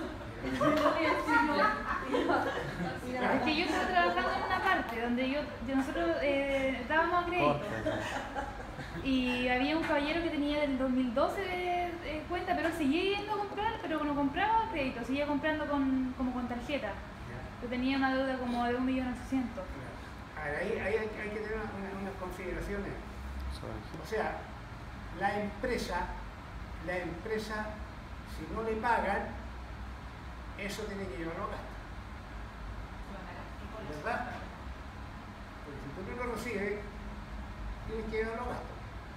S4: Es que yo estaba trabajando en una parte donde yo, yo nosotros eh, dábamos crédito y había un caballero que tenía del dos mil doce de, de cuenta, pero él seguía yendo a comprar, pero no compraba crédito, seguía comprando con, como con tarjeta. Yo tenía una deuda como de un millón ochocientos.
S1: A ver, ahí, ahí hay, hay que tener una- unas consideraciones. O sea, la empresa, la empresa, si no le pagan, eso tiene que llevarlo a gasto. ¿Verdad? Porque si tú no lo recibes, tienes que llevarlo a gasto.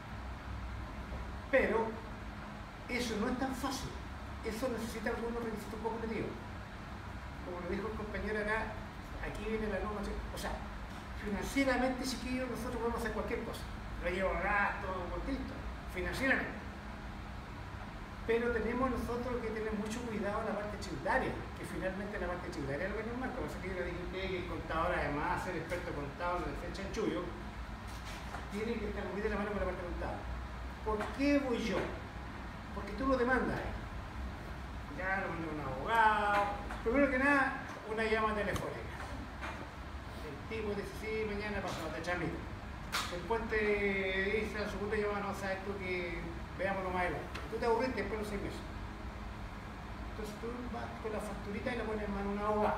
S1: Pero eso no es tan fácil. Eso necesita algunos requisitos cognitivos. Como lo dijo el compañero acá, aquí viene la norma. O sea, financieramente si quiero nosotros podemos hacer cualquier cosa. Lo llevo a gasto, por Cristo, financieramente. Pero tenemos nosotros que tener mucho cuidado en la parte tributaria, que finalmente la parte tributaria es lo que es normal, como se quiere decir que el contador, además ser experto contable de fecha en chullo, tiene que estar muy de la mano con la parte contable. ¿Por qué voy yo? Porque tú lo demandas. Ya lo mandé a un abogado. Primero que nada, una llamada telefónica. El tipo dice, sí, mañana pasado, te chamito. Después te dice a la segunda llamada, no sabes tú que veámoslo más adelante. Tú te aburriste después de los seis meses. Entonces tú vas con la facturita y la pones en mano a un abogado.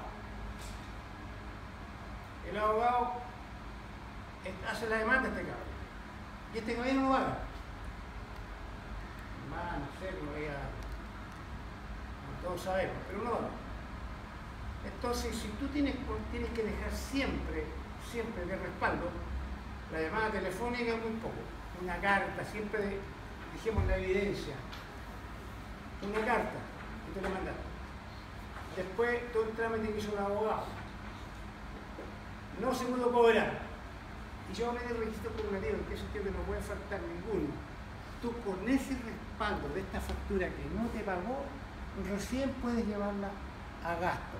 S1: El abogado hace la demanda a este cabrón. Y este cabrón no lo haga. Más, no sé, lo voy a... No todos sabemos, pero no lo haga. Entonces, si tú tienes, tienes que dejar siempre, siempre de respaldo, la llamada telefónica es muy poco. Una carta, siempre dijimos la evidencia. Una carta que te la mandaron. Después todo el trámite que hizo un abogado. No se pudo cobrar. Y yo hablé del registro cobrativo, en que sentido que no puede faltar ninguno. Tú con ese respaldo de esta factura que no te pagó, recién puedes llevarla a gasto.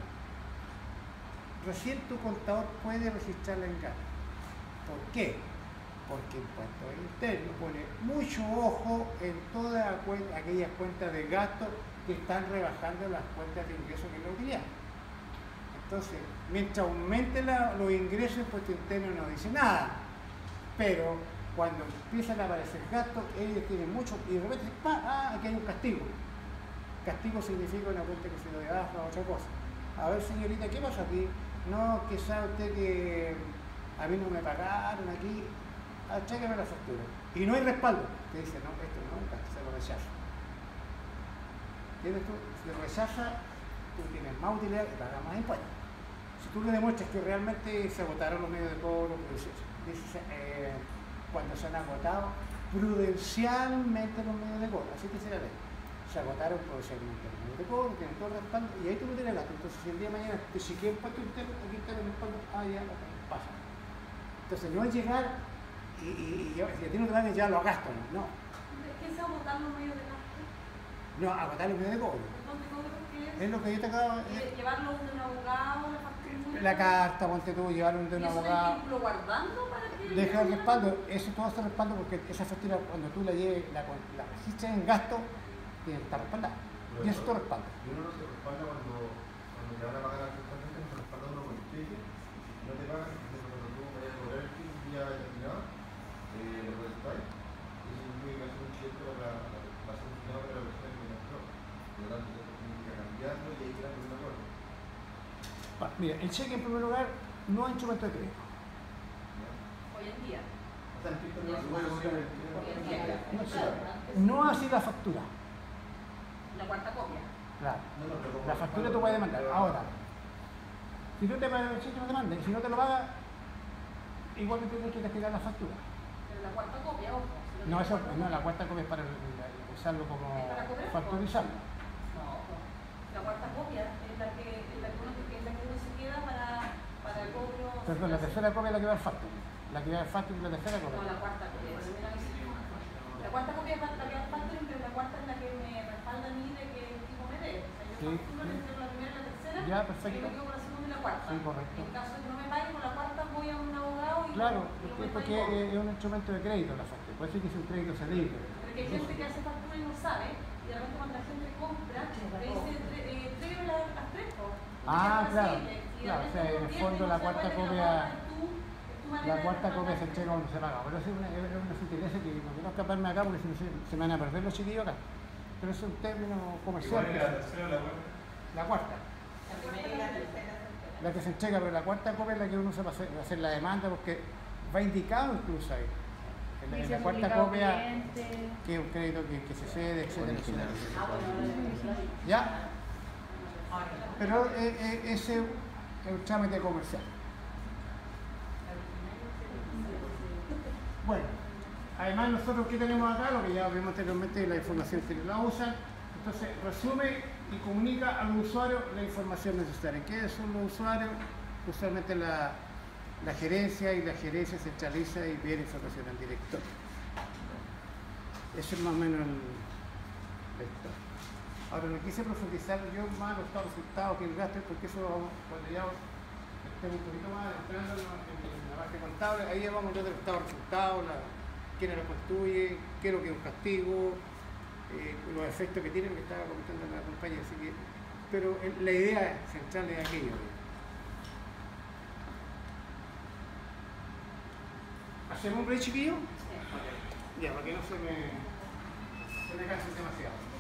S1: Recién tu contador puede registrarla en gasto. ¿Por qué? Porque Impuesto Interno pone mucho ojo en todas aquellas cuentas de gasto que están rebajando las cuentas de ingresos que no utilizan. Entonces, mientras aumenten los ingresos, Impuesto Interno no dice nada. Pero cuando empiezan a aparecer gastos, ellos tienen mucho, y de repente, ah, aquí hay un castigo. Castigo significa una cuenta que se lo de baja o otra cosa. A ver, señorita, ¿qué pasa aquí? No, que sabe usted que a mí no me pagaron aquí. Ah, chéqueme la factura. Y no hay respaldo. Te dice, no, esto no, se lo rechaza. ¿Entiendes tú? Si lo rechaza, tú tienes más utilidad y pagas más impuestos. Si tú le demuestras que realmente se agotaron los medios de cobro, pues, dices, eh, cuando se han agotado prudencialmente los medios de cobro, así que se la ley. Se agotaron prudencialmente los medios de cobro, tienen todo el respaldo y ahí tú no tienes gasto. Entonces, si el día de mañana te sigue impuesto interno, aquí está el respaldo, ah, ya, pasa. Entonces, no es llegar y, y, y, y a ti no te van a ya lo gasto, no.
S3: ¿Qué es agotar los medios de gasto?
S1: No, agotar los medios de cobro.
S3: ¿Dónde cobro qué es?
S1: Es lo que yo te acabo de...
S3: Eh, ¿Llevarlo de un abogado, la factura?
S1: La carta, ponte tú, llevarlo de un
S3: ¿Y eso
S1: abogado.
S3: hay que irlo guardando para que...?
S1: Deja el respaldo, eso todo hace respaldo porque esa factura cuando tú la lleves, la, la registres en gasto, tiene que estar respaldada. Y eso es todo respaldo.
S7: Y uno no se respalda cuando, cuando te van a pagar actualmente, no se respalda uno con el cheque. Si no te pagan, por ejemplo, cuando tú vayas a cobrar el cheque un día determinado, eh, lo registráis. Y eso significa que hacer un cheque para la solución para la persona que me compró. Por lo tanto, eso significa cambiarlo y ahí quedar con un acuerdo.
S1: Ah, mira, el cheque en primer lugar no es instrumento de crédito.
S3: Hoy en día.
S7: O sea, el cheque no se puede cobrar el cheque.
S3: Hoy en día.
S1: No así la factura.
S3: La cuarta copia.
S1: Claro.
S7: No, no, pero como
S1: La factura
S7: respaldo,
S1: tú puedes demandar.
S7: pero-
S1: Ahora, si tú te pagas el cheque, no te mandan. Y si no te lo pagas, igual que tienes que castigar la factura.
S3: Pero la cuarta copia, ojo. si
S1: No, eso,
S3: tiene
S1: no, la
S3: copia.
S1: cuarta copia es para el- usarlo como
S3: ¿Es para cobrar?
S1: factorizarlo.
S3: No, ojo. La cuarta copia es la que, es la que, uno, es la que uno se queda para, para el cobro.
S1: Perdón, la tercera copia es la que va al factoring. La que va al factoring y la tercera
S3: No,
S1: copia.
S3: la cuarta copia. La primera vez sí. La cuarta copia es la que va al factoring, pero la cuarta es la que me respalda a mí de que el tipo me dé. O sea, yo
S1: Sí,
S3: facturo
S1: sí.
S3: entre la primera y la tercera.
S1: Ya, perfecto.
S3: Y yo me quedo con la segunda y la cuarta.
S11: Sí, correcto.
S3: En caso de que no me paguen con la cuarta, voy a un abogado y
S11: Claro,
S3: lo, y lo
S11: porque,
S3: voy
S11: porque
S3: a pagar.
S11: es un instrumento de crédito la factura, puede ser que es un crédito cedible.
S3: Porque hay gente que hace factura y no sabe, y de repente cuando la gente compra, le dice, eh, tráigame las las tres, po.
S11: Ah,
S3: Porque
S11: claro,
S3: es posible. Y de
S11: claro, o sea,
S3: repente
S11: en
S3: no
S11: el
S3: tiene,
S11: fondo
S3: no
S11: la
S3: se
S11: cuarta
S3: puede, pero
S11: copia,
S3: es tu- es tu manera
S11: la
S3: de
S11: cuarta copia se
S3: trabajar.
S11: entrega cuando se paga, pero eso es una, es una sutileza que no quiero escaparme acá porque si no se, se me van a perder los chiquillos acá. Pero es un término comercial.
S7: Igual que la tercera o la cuarta.
S11: La cuarta.
S6: La primera y la tercera se entregan.
S11: La que se entrega, pero la cuarta copia es la que uno usa para hacer, hacer la demanda porque va indicado incluso ahí. En la, en la cuarta copia que es un crédito que, que se cede, etcétera, etcétera.
S3: Ah, bueno, ahora lo-
S11: ¿Ya? Pero eh, eh, ese es un trámite comercial. Bueno, además nosotros ¿qué tenemos acá? Lo que ya vimos anteriormente, la información que la usan. Entonces resume y comunica al usuario la información necesaria. ¿Qué son los usuarios? Usualmente la, la gerencia, y la gerencia centraliza y pide información al director. Eso es más o menos el, la historia. Ahora, no quise profundizar yo más los estados resultados que el gasto, porque eso vamos, cuando ya estemos un poquito más entrando en, en la parte contable, ahí ya vamos a ver los estados resultados, la, quién lo constituye, qué es lo que es un castigo, eh, los efectos que tiene, lo que estaba comentando la compañía. Así que, pero el, la idea central es aquello. ¿Hacemos un break, chiquillo? Ya, para que no se me, se me canse demasiado.